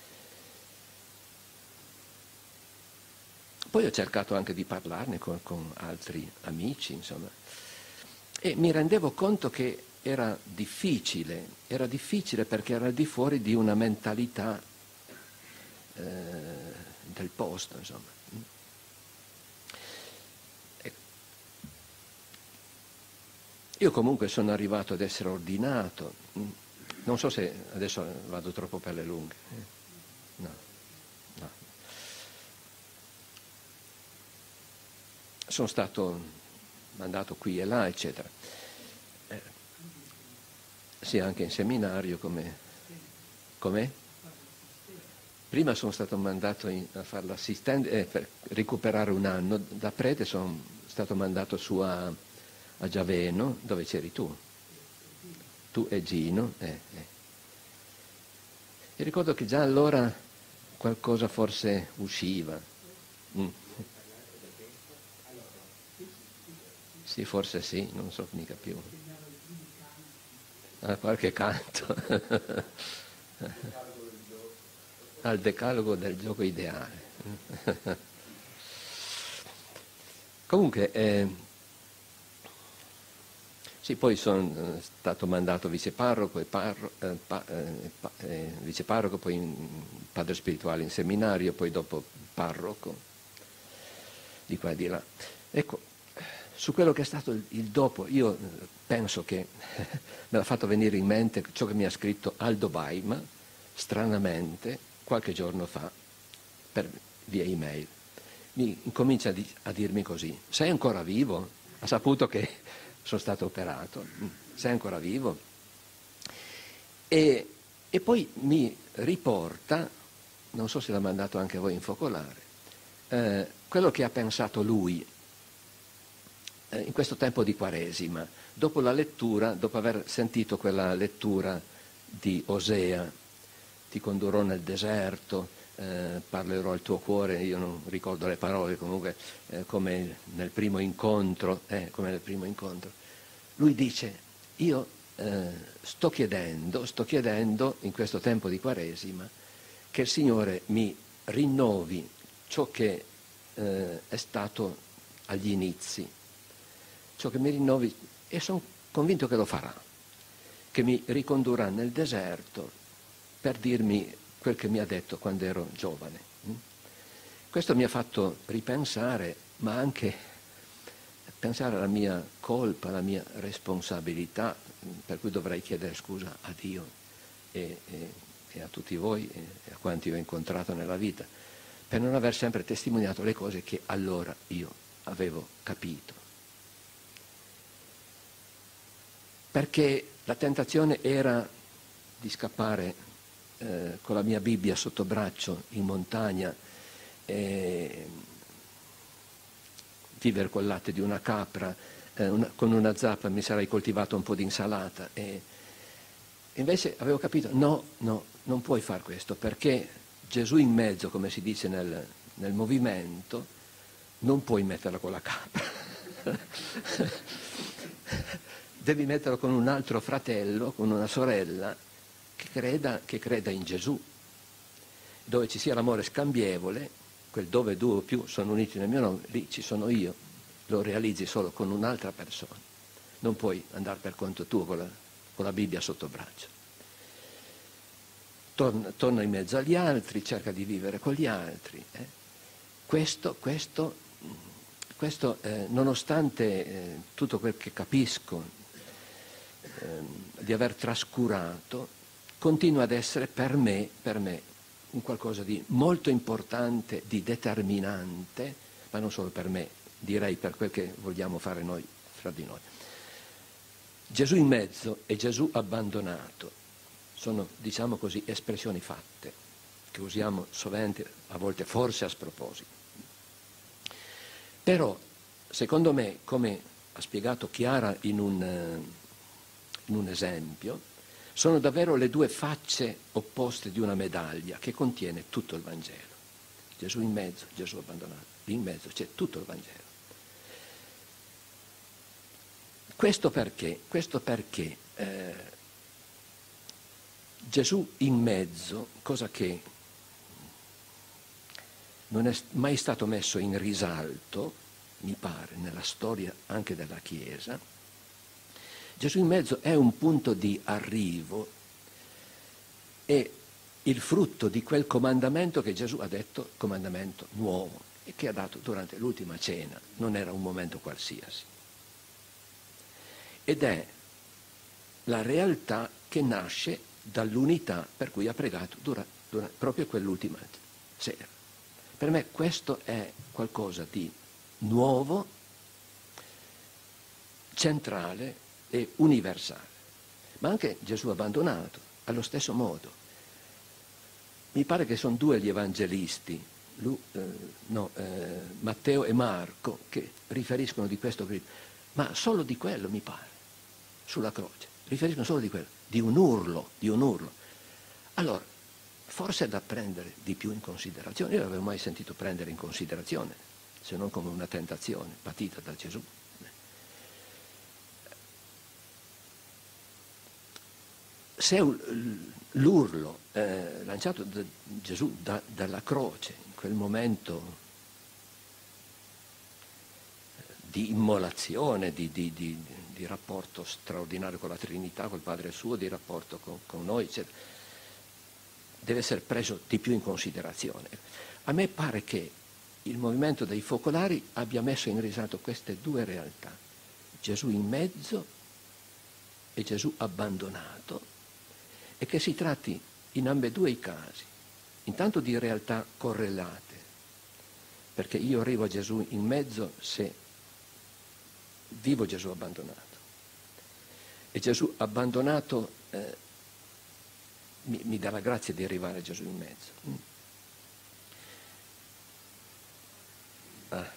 Poi ho cercato anche di parlarne con, con altri amici, insomma, e mi rendevo conto che era difficile, era difficile perché era al di fuori di una mentalità eh, del posto, insomma. E io comunque sono arrivato ad essere ordinato, non so se adesso vado troppo per le lunghe, no, no. Sono stato mandato qui e là, eccetera. Eh, sì, anche in seminario, come... Com'è? Prima sono stato mandato in, a fare l'assistente, eh, per recuperare un anno. Da prete sono stato mandato su a, a Giaveno, dove c'eri tu. Tu e Gino. Eh, eh. E ricordo che già allora qualcosa forse usciva. Mm. Sì, forse sì, non so mica più. Ah, qualche canto. Al decalogo del gioco ideale. Comunque, eh, sì, poi sono stato mandato viceparroco, e parro, eh, pa, eh, pa, eh, viceparroco, poi padre spirituale in seminario, poi dopo parroco, di qua e di là. Ecco, su quello che è stato il, il dopo, io penso che me l'ha fatto venire in mente ciò che mi ha scritto Aldo Baima, stranamente, qualche giorno fa, per via email. Mi incomincia a, di, a dirmi così: sei ancora vivo? Ha saputo che sono stato operato, sei ancora vivo? E, e poi mi riporta, non so se l'ha mandato anche a voi in focolare, eh, quello che ha pensato lui eh, in questo tempo di Quaresima, dopo la lettura, dopo aver sentito quella lettura di Osea: ti condurrò nel deserto, eh, parlerò al tuo cuore, io non ricordo le parole, comunque eh, come nel primo incontro, eh, come nel primo incontro. Lui dice: io eh, sto chiedendo, sto chiedendo in questo tempo di Quaresima che il Signore mi rinnovi ciò che eh, è stato agli inizi, ciò che mi rinnovi, e sono convinto che lo farà, che mi ricondurrà nel deserto per dirmi quel che mi ha detto quando ero giovane. Questo mi ha fatto ripensare, ma anche pensare alla mia colpa, alla mia responsabilità, per cui dovrei chiedere scusa a Dio e, e, e a tutti voi e a quanti ho incontrato nella vita, per non aver sempre testimoniato le cose che allora io avevo capito. Perché la tentazione era di scappare Eh, con la mia Bibbia sotto braccio in montagna, eh, vivere col latte di una capra, eh, una, con una zappa mi sarei coltivato un po' di insalata. E invece avevo capito, no, no, non puoi fare questo, perché Gesù in mezzo, come si dice nel, nel movimento, non puoi metterla con la capra. devi metterlo con un altro fratello, con una sorella che creda, che creda in Gesù, dove ci sia l'amore scambievole, quel dove due o più sono uniti nel mio nome, lì ci sono io, lo realizzi solo con un'altra persona, non puoi andare per conto tuo con la, con la Bibbia sotto braccio. Torna, torna in mezzo agli altri, cerca di vivere con gli altri. Eh. Questo, questo, questo eh, nonostante eh, tutto quel che capisco eh, di aver trascurato, continua ad essere per me, per me un qualcosa di molto importante, di determinante, ma non solo per me, direi per quel che vogliamo fare noi fra di noi. Gesù in mezzo e Gesù abbandonato sono, diciamo così, espressioni fatte, che usiamo sovente, a volte forse a sproposito. Però, secondo me, come ha spiegato Chiara in un, in un esempio, sono davvero le due facce opposte di una medaglia che contiene tutto il Vangelo. Gesù in mezzo, Gesù abbandonato, in mezzo c'è tutto il Vangelo. Questo perché? Questo perché eh, Gesù in mezzo, cosa che non è mai stato messo in risalto, mi pare, nella storia anche della Chiesa, Gesù in mezzo è un punto di arrivo, è il frutto di quel comandamento che Gesù ha detto, comandamento nuovo, e che ha dato durante l'ultima cena, non era un momento qualsiasi. Ed è la realtà che nasce dall'unità per cui ha pregato dura, dura, proprio quell'ultima sera. Per me questo è qualcosa di nuovo, centrale e universale. Ma anche Gesù abbandonato, allo stesso modo. Mi pare che sono due gli evangelisti, lui, eh, no, eh, Matteo e Marco, che riferiscono di questo, ma solo di quello mi pare, sulla croce. Riferiscono solo di quello, di un urlo, di un urlo. Allora, forse è da prendere di più in considerazione. Io non l'avevo mai sentito prendere in considerazione, se non come una tentazione patita da Gesù. Se l'urlo eh, lanciato da Gesù da, dalla croce, in quel momento di immolazione, di, di, di, di rapporto straordinario con la Trinità, col Padre suo, di rapporto con, con noi, eccetera, deve essere preso di più in considerazione. A me pare che il movimento dei focolari abbia messo in risalto queste due realtà, Gesù in mezzo e Gesù abbandonato, e che si tratti in ambedue i casi, intanto di realtà correlate, perché io arrivo a Gesù in mezzo se vivo Gesù abbandonato, e Gesù abbandonato eh, mi, mi dà la grazia di arrivare a Gesù in mezzo. Mm. Ah.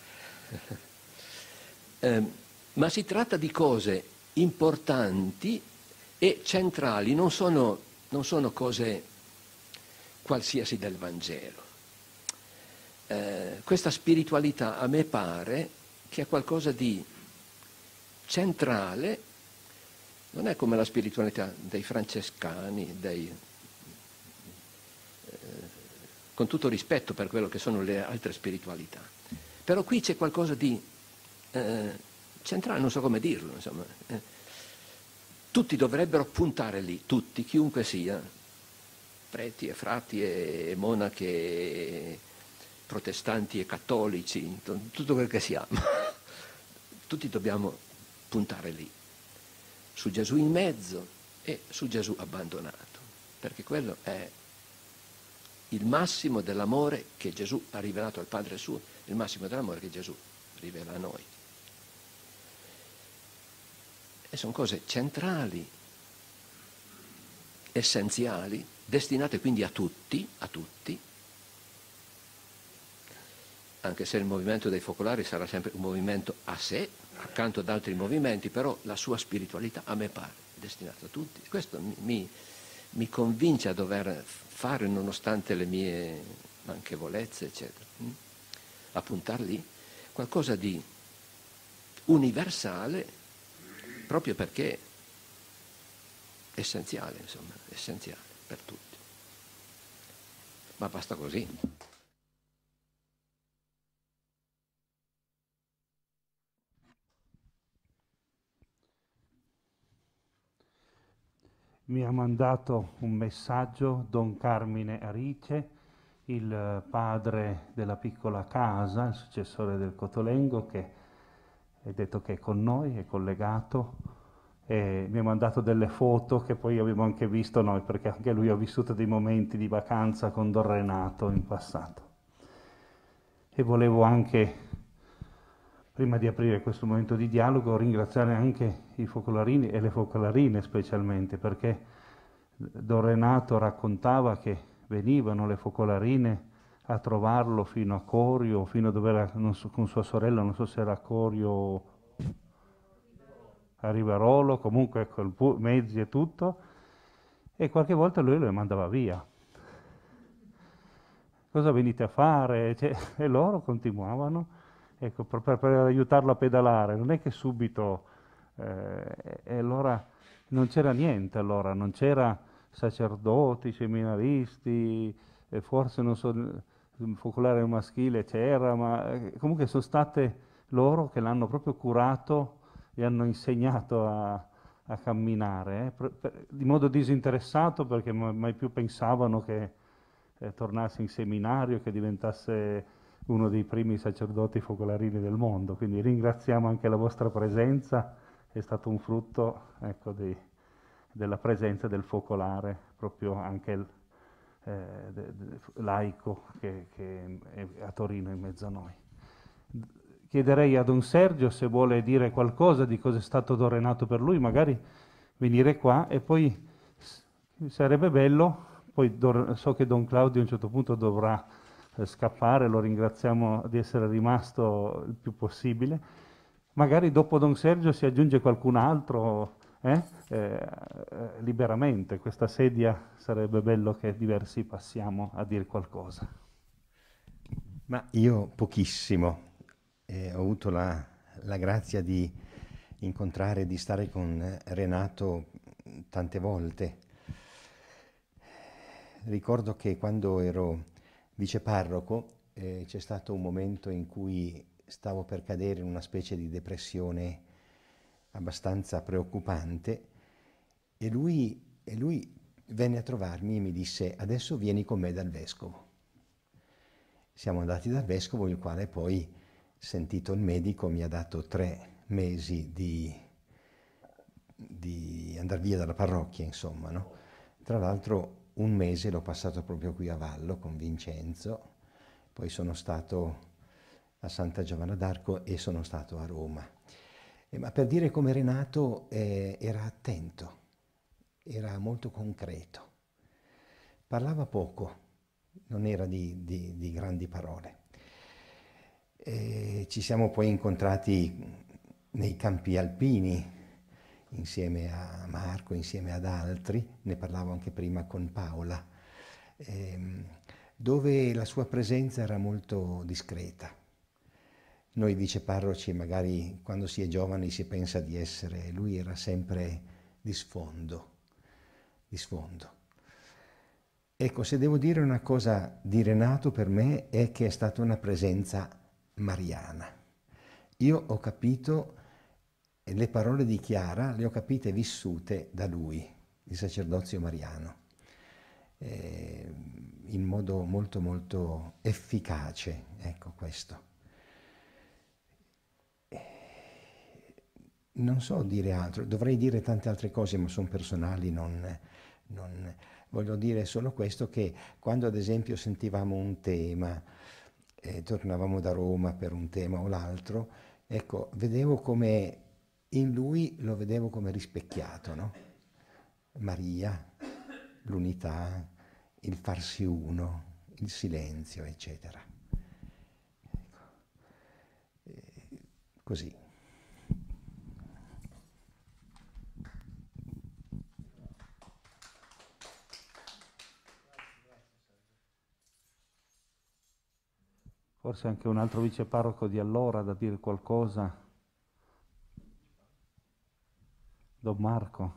eh, ma si tratta di cose importanti e centrali, non sono non sono cose qualsiasi del Vangelo. Eh, questa spiritualità a me pare che è qualcosa di centrale, non è come la spiritualità dei francescani, dei, eh, con tutto rispetto per quello che sono le altre spiritualità. Però qui c'è qualcosa di eh, centrale, non so come dirlo, insomma. Eh. Tutti dovrebbero puntare lì, tutti, chiunque sia, preti e frati e monache, e protestanti e cattolici, tutto quel che siamo. Tutti dobbiamo puntare lì, su Gesù in mezzo e su Gesù abbandonato, perché quello è il massimo dell'amore che Gesù ha rivelato al Padre suo, il massimo dell'amore che Gesù rivela a noi. E sono cose centrali, essenziali, destinate quindi a tutti, a tutti, anche se il movimento dei focolari sarà sempre un movimento a sé, accanto ad altri movimenti, però la sua spiritualità, a me pare, è destinata a tutti. Questo mi, mi, mi convince a dover fare, nonostante le mie manchevolezze, eccetera, a puntar lì, qualcosa di universale, proprio perché è essenziale, insomma, essenziale per tutti. Ma basta così. Mi ha mandato un messaggio Don Carmine Arice, il padre della piccola casa, il successore del Cotolengo, che è detto che è con noi, è collegato, e mi ha mandato delle foto che poi abbiamo anche visto noi, perché anche lui ha vissuto dei momenti di vacanza con Don Renato in passato. E volevo anche, prima di aprire questo momento di dialogo, ringraziare anche i focolarini e le focolarine specialmente, perché Don Renato raccontava che venivano le focolarine a trovarlo fino a Corio, fino a dove era, non so, con sua sorella, non so se era a Corio, a Rivarolo, comunque con mezzi e tutto, e qualche volta lui le mandava via. Cosa venite a fare? Cioè, e loro continuavano, ecco, per, per, per aiutarlo a pedalare. Non è che subito, eh, e allora non c'era niente, allora non c'era sacerdoti, seminaristi, e forse non so, il focolare maschile c'era, ma eh, comunque sono state loro che l'hanno proprio curato e hanno insegnato a, a camminare, eh, per, per, di modo disinteressato, perché mai più pensavano che eh, tornasse in seminario, che diventasse uno dei primi sacerdoti focolarini del mondo. Quindi ringraziamo anche la vostra presenza, è stato un frutto, ecco, di, della presenza del focolare, proprio anche il eh, de, de, laico che, che è a Torino in mezzo a noi. Chiederei a Don Sergio se vuole dire qualcosa di cosa è stato Don Renato per lui, magari venire qua, e poi sarebbe bello, poi do, so che Don Claudio a un certo punto dovrà eh, scappare, lo ringraziamo di essere rimasto il più possibile, magari dopo Don Sergio si aggiunge qualcun altro, eh? Eh, eh, liberamente, questa sedia sarebbe bello che diversi passiamo a dire qualcosa. Ma io pochissimo, eh, ho avuto la, la grazia di incontrare, di stare con Renato tante volte. Ricordo che quando ero viceparroco eh, c'è stato un momento in cui stavo per cadere in una specie di depressione abbastanza preoccupante e lui, e lui venne a trovarmi e mi disse: adesso vieni con me dal vescovo. Siamo andati dal vescovo, il quale poi, sentito il medico, mi ha dato tre mesi di, di andare via dalla parrocchia, insomma, no? Tra l'altro un mese l'ho passato proprio qui a Vallo con Vincenzo, poi sono stato a Santa Giovanna d'Arco e sono stato a Roma. Eh, ma per dire come Renato eh, era attento, era molto concreto, parlava poco, non era di, di, di grandi parole. E ci siamo poi incontrati nei campi alpini, insieme a Marco, insieme ad altri, ne parlavo anche prima con Paola, ehm, dove la sua presenza era molto discreta. Noi viceparroci magari quando si è giovani si pensa di essere, lui era sempre di sfondo, di sfondo. Ecco, se devo dire una cosa di Renato per me è che è stata una presenza mariana. Io ho capito le parole di Chiara, le ho capite vissute da lui, il sacerdozio mariano, eh, in modo molto molto efficace, ecco questo. Non so dire altro, dovrei dire tante altre cose, ma sono personali, non, non... Voglio dire solo questo, che quando ad esempio sentivamo un tema, eh, tornavamo da Roma per un tema o l'altro, ecco, vedevo come in lui, lo vedevo come rispecchiato, no? Maria, l'unità, il farsi uno, il silenzio, eccetera. Ecco. Eh, così. Forse anche un altro viceparroco di allora da dire qualcosa. Don Marco.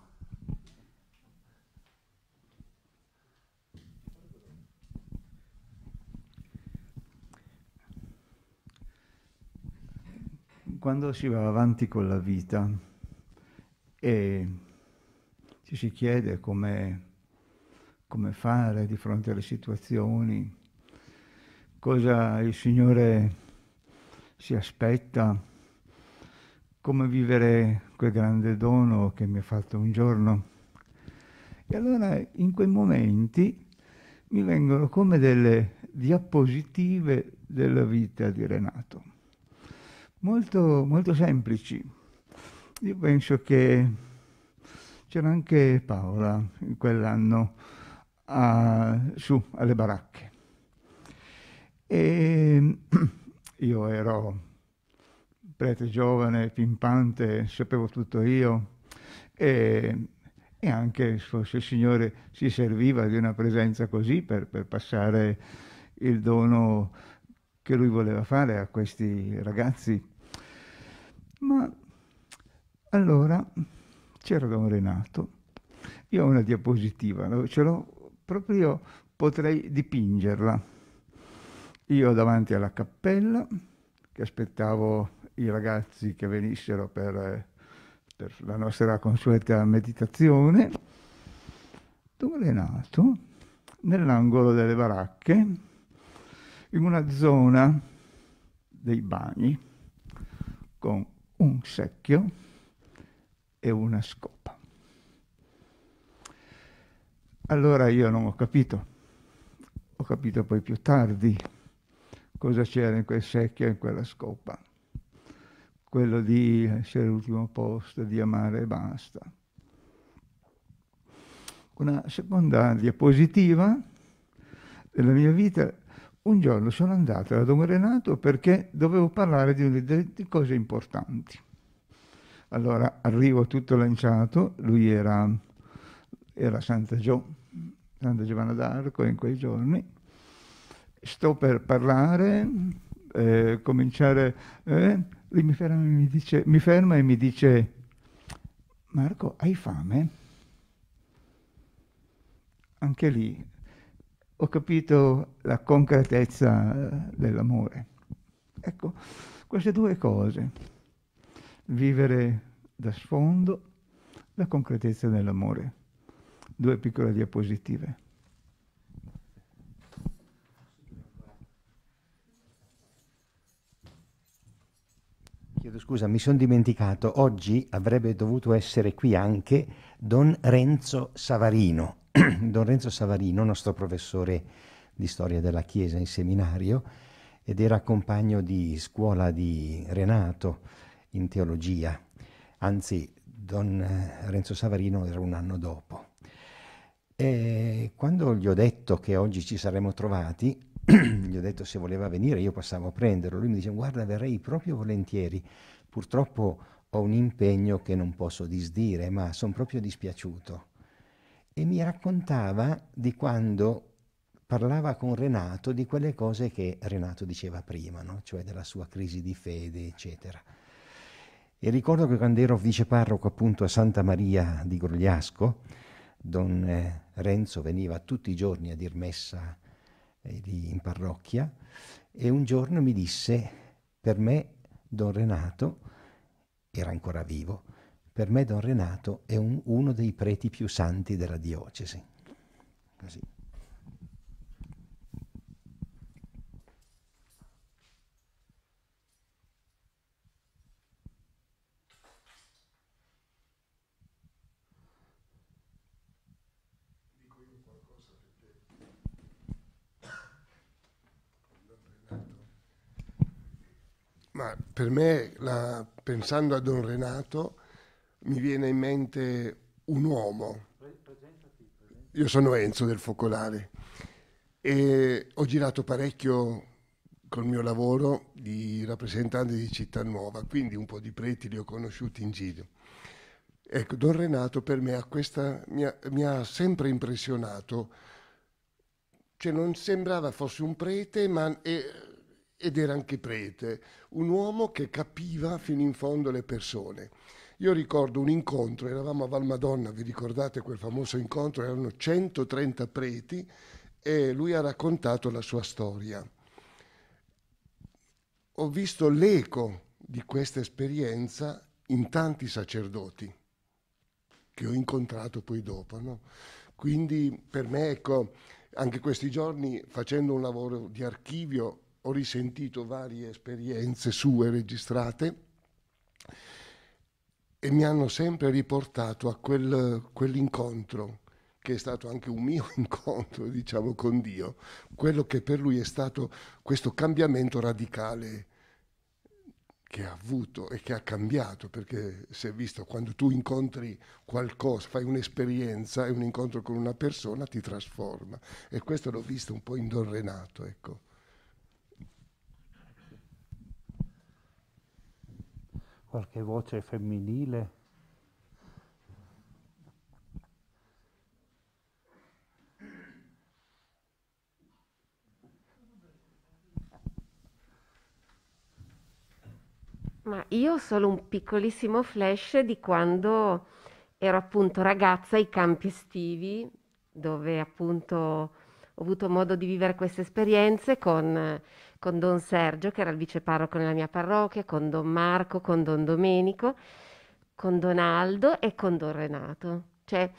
Quando si va avanti con la vita e ci si chiede come, come fare di fronte alle situazioni, cosa il Signore si aspetta, come vivere quel grande dono che mi ha fatto un giorno. E allora in quei momenti mi vengono come delle diapositive della vita di Renato, molto, molto semplici. Io penso che c'era anche Paola in quell'anno a, su alle baracche. E io ero prete giovane, pimpante, sapevo tutto io e, e anche forse il Signore si serviva di una presenza così per, per passare il dono che Lui voleva fare a questi ragazzi. Ma allora c'era Don Renato, io ho una diapositiva, ce l'ho proprio, potrei dipingerla. Io davanti alla cappella, che aspettavo i ragazzi che venissero per, per la nostra consueta meditazione, Don Renato, nell'angolo delle baracche, in una zona dei bagni, con un secchio e una scopa. Allora io non ho capito, ho capito poi più tardi cosa c'era in quel secchio e in quella scopa. Quello di essere l'ultimo posto, di amare e basta. Una seconda diapositiva della mia vita. Un giorno sono andato da Don Renato perché dovevo parlare di, di, di cose importanti. Allora arrivo tutto lanciato, lui era, era Santa Gio, Santa Giovanna d'Arco in quei giorni. Sto per parlare, eh, cominciare, eh, lui mi ferma, mi, dice, mi ferma e mi dice: Marco, hai fame? Anche lì ho capito la concretezza dell'amore. Ecco, queste due cose, vivere da sfondo, la concretezza dell'amore, due piccole diapositive. Chiedo scusa, mi sono dimenticato, oggi avrebbe dovuto essere qui anche Don Renzo Savarino. Don Renzo Savarino, nostro professore di storia della Chiesa in seminario, ed era compagno di scuola di Renato in teologia. Anzi, Don Renzo Savarino era un anno dopo. E quando gli ho detto che oggi ci saremmo trovati, gli ho detto se voleva venire, io passavo a prenderlo. Lui mi dice: guarda, verrei proprio volentieri. Purtroppo ho un impegno che non posso disdire, ma sono proprio dispiaciuto. E mi raccontava di quando parlava con Renato di quelle cose che Renato diceva prima, no? Cioè della sua crisi di fede, eccetera. E ricordo che quando ero viceparroco appunto a Santa Maria di Grugliasco, Don eh, Renzo veniva tutti i giorni a dir messa eh, lì in parrocchia, e un giorno mi disse: per me Don Renato, era ancora vivo, per me Don Renato è un, uno dei preti più santi della diocesi. Così. Dico io qualcosa perché Don Renato. Ma per me, la, pensando a Don Renato, mi viene in mente un uomo. Io sono Enzo del Focolare e ho girato parecchio col mio lavoro di rappresentante di Città Nuova, quindi un po' di preti li ho conosciuti in giro. Ecco, Don Renato per me ha questa, mi, ha, mi ha sempre impressionato, cioè non sembrava fosse un prete, ma e, ed era anche prete, un uomo che capiva fino in fondo le persone. Io ricordo un incontro, eravamo a Valmadonna, vi ricordate quel famoso incontro? Erano centotrenta preti e lui ha raccontato la sua storia. Ho visto l'eco di questa esperienza in tanti sacerdoti che ho incontrato poi dopo, no? Quindi per me, ecco, anche questi giorni facendo un lavoro di archivio ho risentito varie esperienze sue registrate e mi hanno sempre riportato a quel, quell'incontro, che è stato anche un mio incontro, diciamo, con Dio, quello che per lui è stato questo cambiamento radicale che ha avuto e che ha cambiato, perché si è visto quando tu incontri qualcosa, fai un'esperienza e un incontro con una persona ti trasforma, e questo l'ho visto un po' in Don Renato, ecco. Qualche voce femminile? Ma io ho solo un piccolissimo flash di quando ero appunto ragazza ai campi estivi, dove appunto ho avuto modo di vivere queste esperienze con, con Don Sergio, che era il viceparroco nella mia parrocchia, con Don Marco, con Don Domenico, con Don Aldo e con Don Renato. Cioè,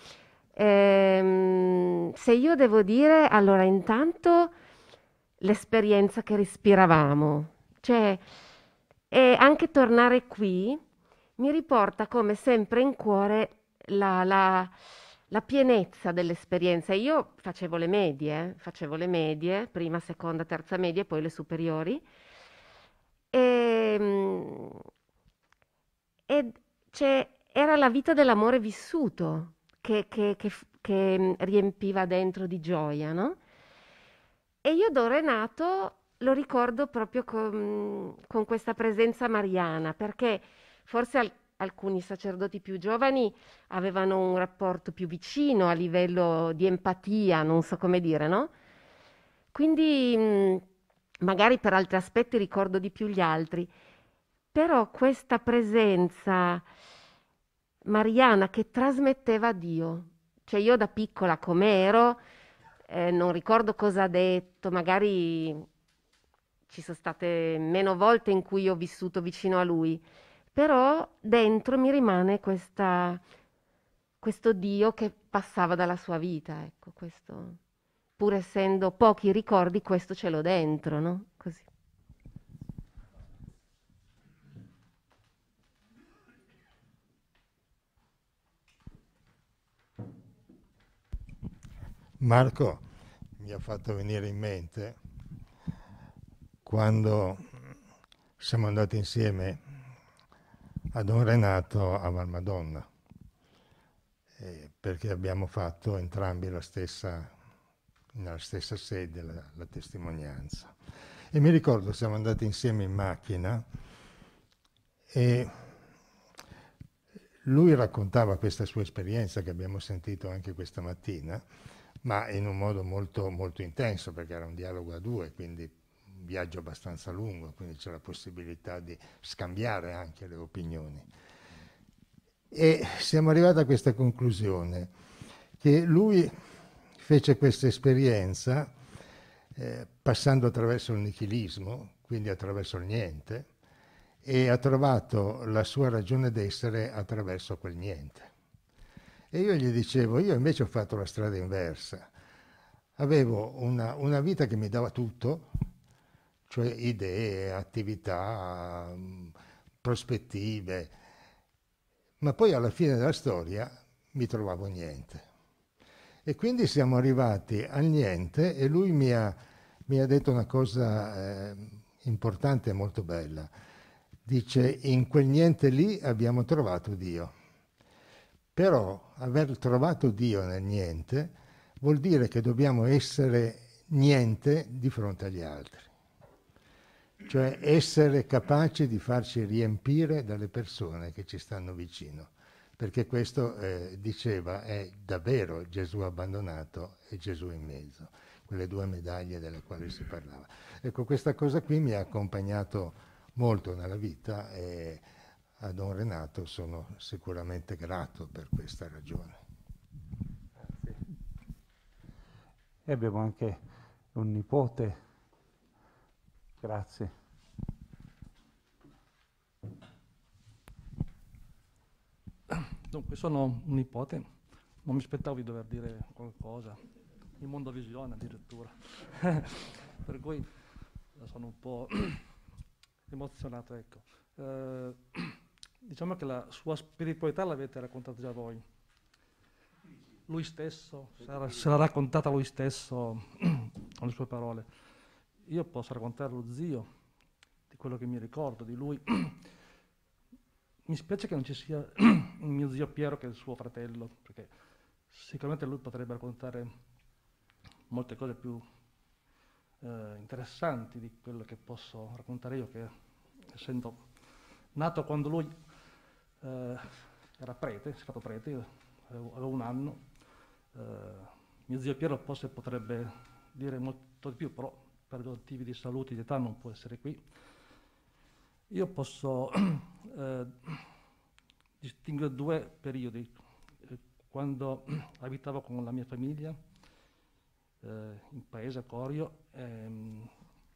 ehm, se io devo dire, allora intanto l'esperienza che respiravamo, cioè, e anche tornare qui mi riporta come sempre in cuore la, la- la pienezza dell'esperienza. Io facevo le medie, eh, facevo le medie, prima, seconda, terza media e poi le superiori. E, mm, e c'è- era la vita dell'amore vissuto che, che- che f- che, mm, riempiva dentro di gioia, no? E io Don Renato lo ricordo proprio con, con questa presenza mariana, perché forse al- alcuni sacerdoti più giovani avevano un rapporto più vicino a livello di empatia, non so come dire, no? Quindi mh, magari per altri aspetti ricordo di più gli altri, però questa presenza mariana che trasmetteva Dio, cioè io da piccola com'ero, eh, non ricordo cosa ha detto, magari ci sono state meno volte in cui ho vissuto vicino a lui, però dentro mi rimane questa, questo Dio che passava dalla sua vita, ecco, questo, pur essendo pochi ricordi, questo ce l'ho dentro, no? Così. Marco mi ha fatto venire in mente quando siamo andati insieme a Don Renato a Valmadonna, eh, perché abbiamo fatto entrambi la stessa, nella stessa sede la, la testimonianza. E mi ricordo siamo andati insieme in macchina e lui raccontava questa sua esperienza che abbiamo sentito anche questa mattina, ma in un modo molto, molto intenso, perché era un dialogo a due, quindi un viaggio abbastanza lungo, quindi c'è la possibilità di scambiare anche le opinioni. E siamo arrivati a questa conclusione, che lui fece questa esperienza eh, passando attraverso il nichilismo, quindi attraverso il niente, e ha trovato la sua ragione d'essere attraverso quel niente. E io gli dicevo, io invece ho fatto la strada inversa. Avevo una, una vita che mi dava tutto, cioè idee, attività, prospettive, ma poi alla fine della storia mi trovavo niente. E quindi siamo arrivati al niente e lui mi ha, mi ha detto una cosa eh, importante e molto bella. Dice, in quel niente lì abbiamo trovato Dio. Però aver trovato Dio nel niente vuol dire che dobbiamo essere niente di fronte agli altri. Cioè essere capaci di farci riempire dalle persone che ci stanno vicino. Perché questo, eh, diceva, è davvero Gesù abbandonato e Gesù in mezzo. Quelle due medaglie delle quali si parlava. Ecco, questa cosa qui mi ha accompagnato molto nella vita e a Don Renato sono sicuramente grato per questa ragione. Grazie. E abbiamo anche un nipote. Grazie. Dunque, sono un nipote, non mi aspettavo di dover dire qualcosa, in mondovisione addirittura, per cui sono un po' emozionato, ecco. Eh, diciamo che la sua spiritualità l'avete raccontata già voi. Lui stesso, se l'ha, se l'ha raccontata lui stesso con le sue parole. Io posso raccontare lo zio, di quello che mi ricordo di lui. Mi spiace che non ci sia il mio zio Piero, che è il suo fratello, perché sicuramente lui potrebbe raccontare molte cose più eh, interessanti di quello che posso raccontare io, che essendo nato quando lui eh, era prete, è stato prete, io avevo, avevo un anno, eh, mio zio Piero forse potrebbe dire molto di più, però per motivi di salute e di età non può essere qui. Io posso eh, distinguere due periodi. Eh, quando abitavo con la mia famiglia eh, in paese a Corio, ehm,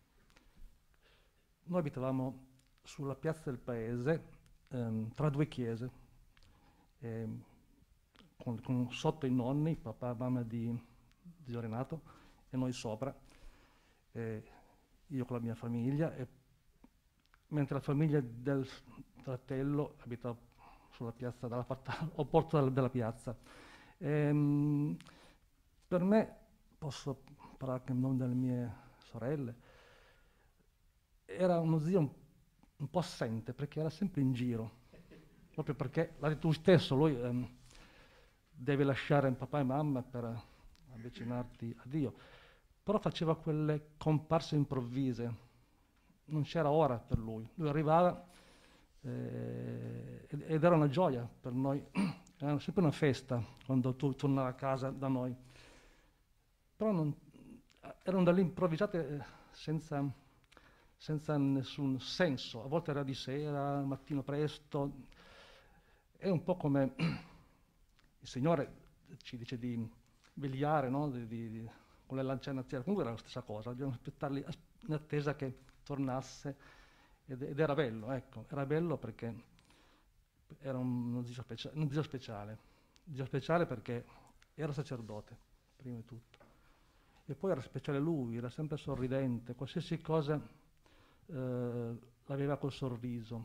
noi abitavamo sulla piazza del paese ehm, tra due chiese, ehm, con, con sotto i nonni, papà e mamma di zio Renato e noi sopra, eh, io con la mia famiglia, e mentre la famiglia del fratello abitava sulla piazza, dalla parte opposta della, della piazza. Ehm, per me, posso parlare anche in nome delle mie sorelle, era uno zio un, un po' assente, perché era sempre in giro, proprio perché l'ha detto lui stesso, lui ehm, deve lasciare papà e mamma per avvicinarti a Dio, però faceva quelle comparse improvvise. Non c'era ora per lui, lui arrivava eh, ed era una gioia per noi, era sempre una festa quando tu tornavi a casa da noi, però non, erano dalle improvvisate senza, senza nessun senso, a volte era di sera, al mattino presto, è un po' come il Signore ci dice di vegliare, no? di, di, di, con le lancette a terra, comunque era la stessa cosa, dobbiamo aspettarli in attesa che tornasse, ed, ed era bello, ecco, era bello perché era uno zio, specia- un zio speciale, un zio speciale perché era sacerdote, prima di tutto, e poi era speciale lui, era sempre sorridente, qualsiasi cosa eh, l'aveva col sorriso.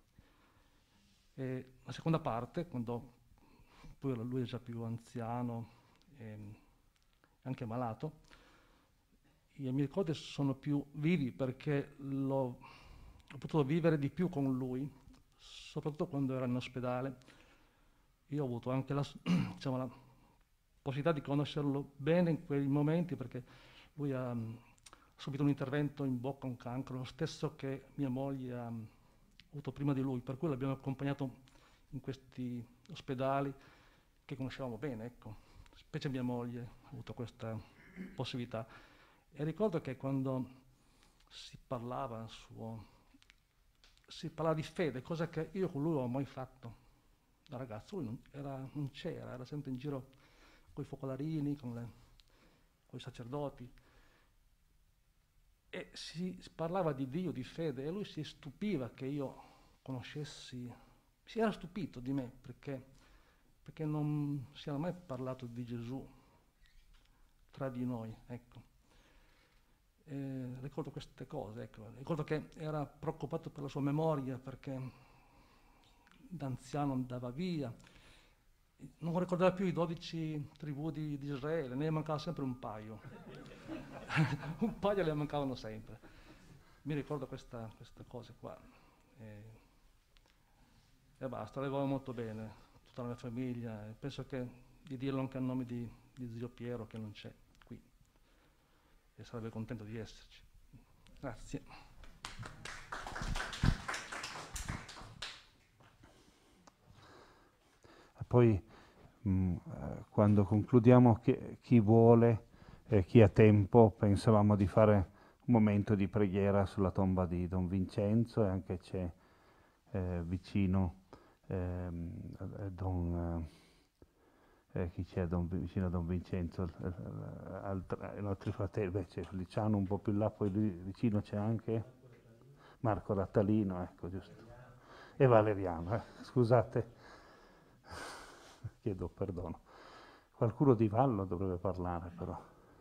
E la seconda parte, quando poi lui è già più anziano e anche malato, i miei ricordi sono più vivi perché l'ho, ho potuto vivere di più con lui, soprattutto quando era in ospedale. Io ho avuto anche la, diciamo, la possibilità di conoscerlo bene in quei momenti, perché lui ha um, subito un intervento in bocca, un cancro, lo stesso che mia moglie ha um, avuto prima di lui, per cui l'abbiamo accompagnato in questi ospedali che conoscevamo bene, ecco. Specie mia moglie ha avuto questa possibilità. E ricordo che quando si parlava suo, si parlava di fede, cosa che io con lui non ho mai fatto da ragazzo. Lui non, era, non c'era, era sempre in giro con i focolarini, con i sacerdoti. E si, si parlava di Dio, di fede, e lui si stupiva che io conoscessi, si era stupito di me, perché, perché non si era mai parlato di Gesù tra di noi, ecco. Eh, ricordo queste cose, ecco. Ricordo che era preoccupato per la sua memoria perché d'anziano andava via, non ricordava più i dodici tribù di, di Israele, ne mancava sempre un paio, un paio le mancavano sempre. Mi ricordo questa, queste cose qua e, e basta, le volevo molto bene, tutta la mia famiglia, e penso che di dirlo anche a nome di, di zio Piero che non c'è qui. E sarebbe contento di esserci. Grazie. Poi mh, quando concludiamo chi, chi vuole, eh, chi ha tempo, pensavamo di fare un momento di preghiera sulla tomba di Don Vincenzo, e anche c'è eh, vicino ehm, Don, eh, chi c'è don, vicino a Don Vincenzo, eh, altra, i nostri fratelli, beh, c'è Feliciano un po' più in là, poi lì vicino c'è anche Marco Rattalino, ecco, giusto, e Valeriano, eh, scusate, chiedo perdono. Qualcuno di Vallo dovrebbe parlare però.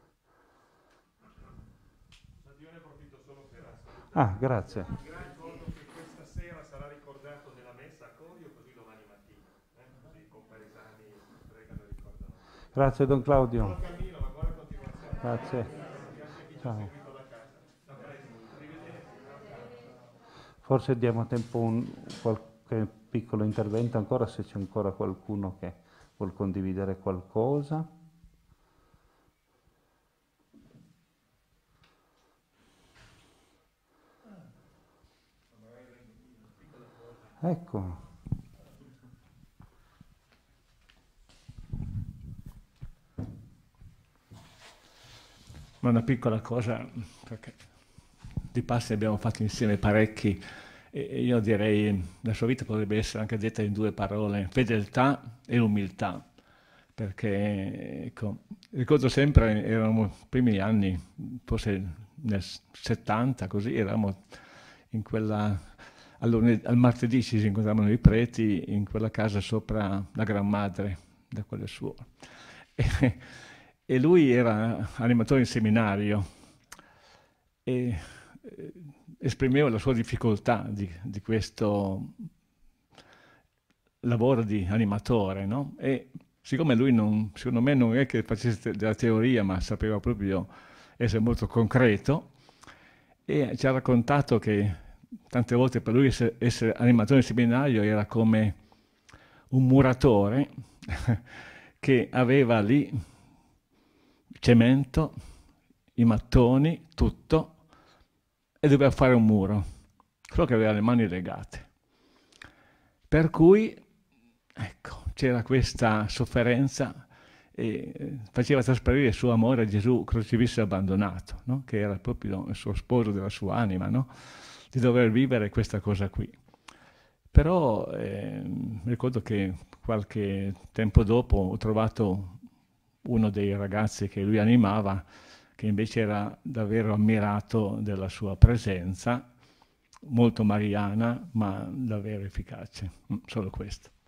Io ne approfitto solo per ascoltare. Ah, grazie. Ricordo che questa sera sarà ricordato nella messa a Corio, così domani mattina, eh? Così i compaesani pregano e ricordano. Grazie Don Claudio. Buon cammino, ma buona continuazione. Grazie. Grazie a chi ci ha Ciao. seguito da casa. A presto. Arrivederci. Forse diamo tempo a un qualche piccolo intervento ancora, se c'è ancora qualcuno che vuol condividere qualcosa. Ecco. Ma una piccola cosa, perché di passi abbiamo fatto insieme parecchi, e io direi la sua vita potrebbe essere anche detta in due parole: fedeltà e umiltà. Perché, ecco, ricordo sempre, eravamo i primi anni, forse nel settanta, così, eravamo in quella, al martedì ci incontravano i preti in quella casa sopra la Gran Madre, da quelle sue. E, e lui era animatore in seminario e eh, esprimeva la sua difficoltà di, di questo lavoro di animatore, no? E siccome lui, non, secondo me, non è che facesse della teoria, ma sapeva proprio essere molto concreto, e ci ha raccontato che tante volte per lui essere, essere animatore in seminario era come un muratore che aveva lì cemento, i mattoni, tutto, e doveva fare un muro, solo che aveva le mani legate. Per cui, ecco, c'era questa sofferenza e faceva trasparire il suo amore a Gesù crocifisso e abbandonato, no? Che era proprio il suo sposo della sua anima, no? Di dover vivere questa cosa qui. Però eh, mi ricordo che qualche tempo dopo ho trovato uno dei ragazzi che lui animava, che invece era davvero ammirato della sua presenza, molto mariana, ma davvero efficace. Solo questo.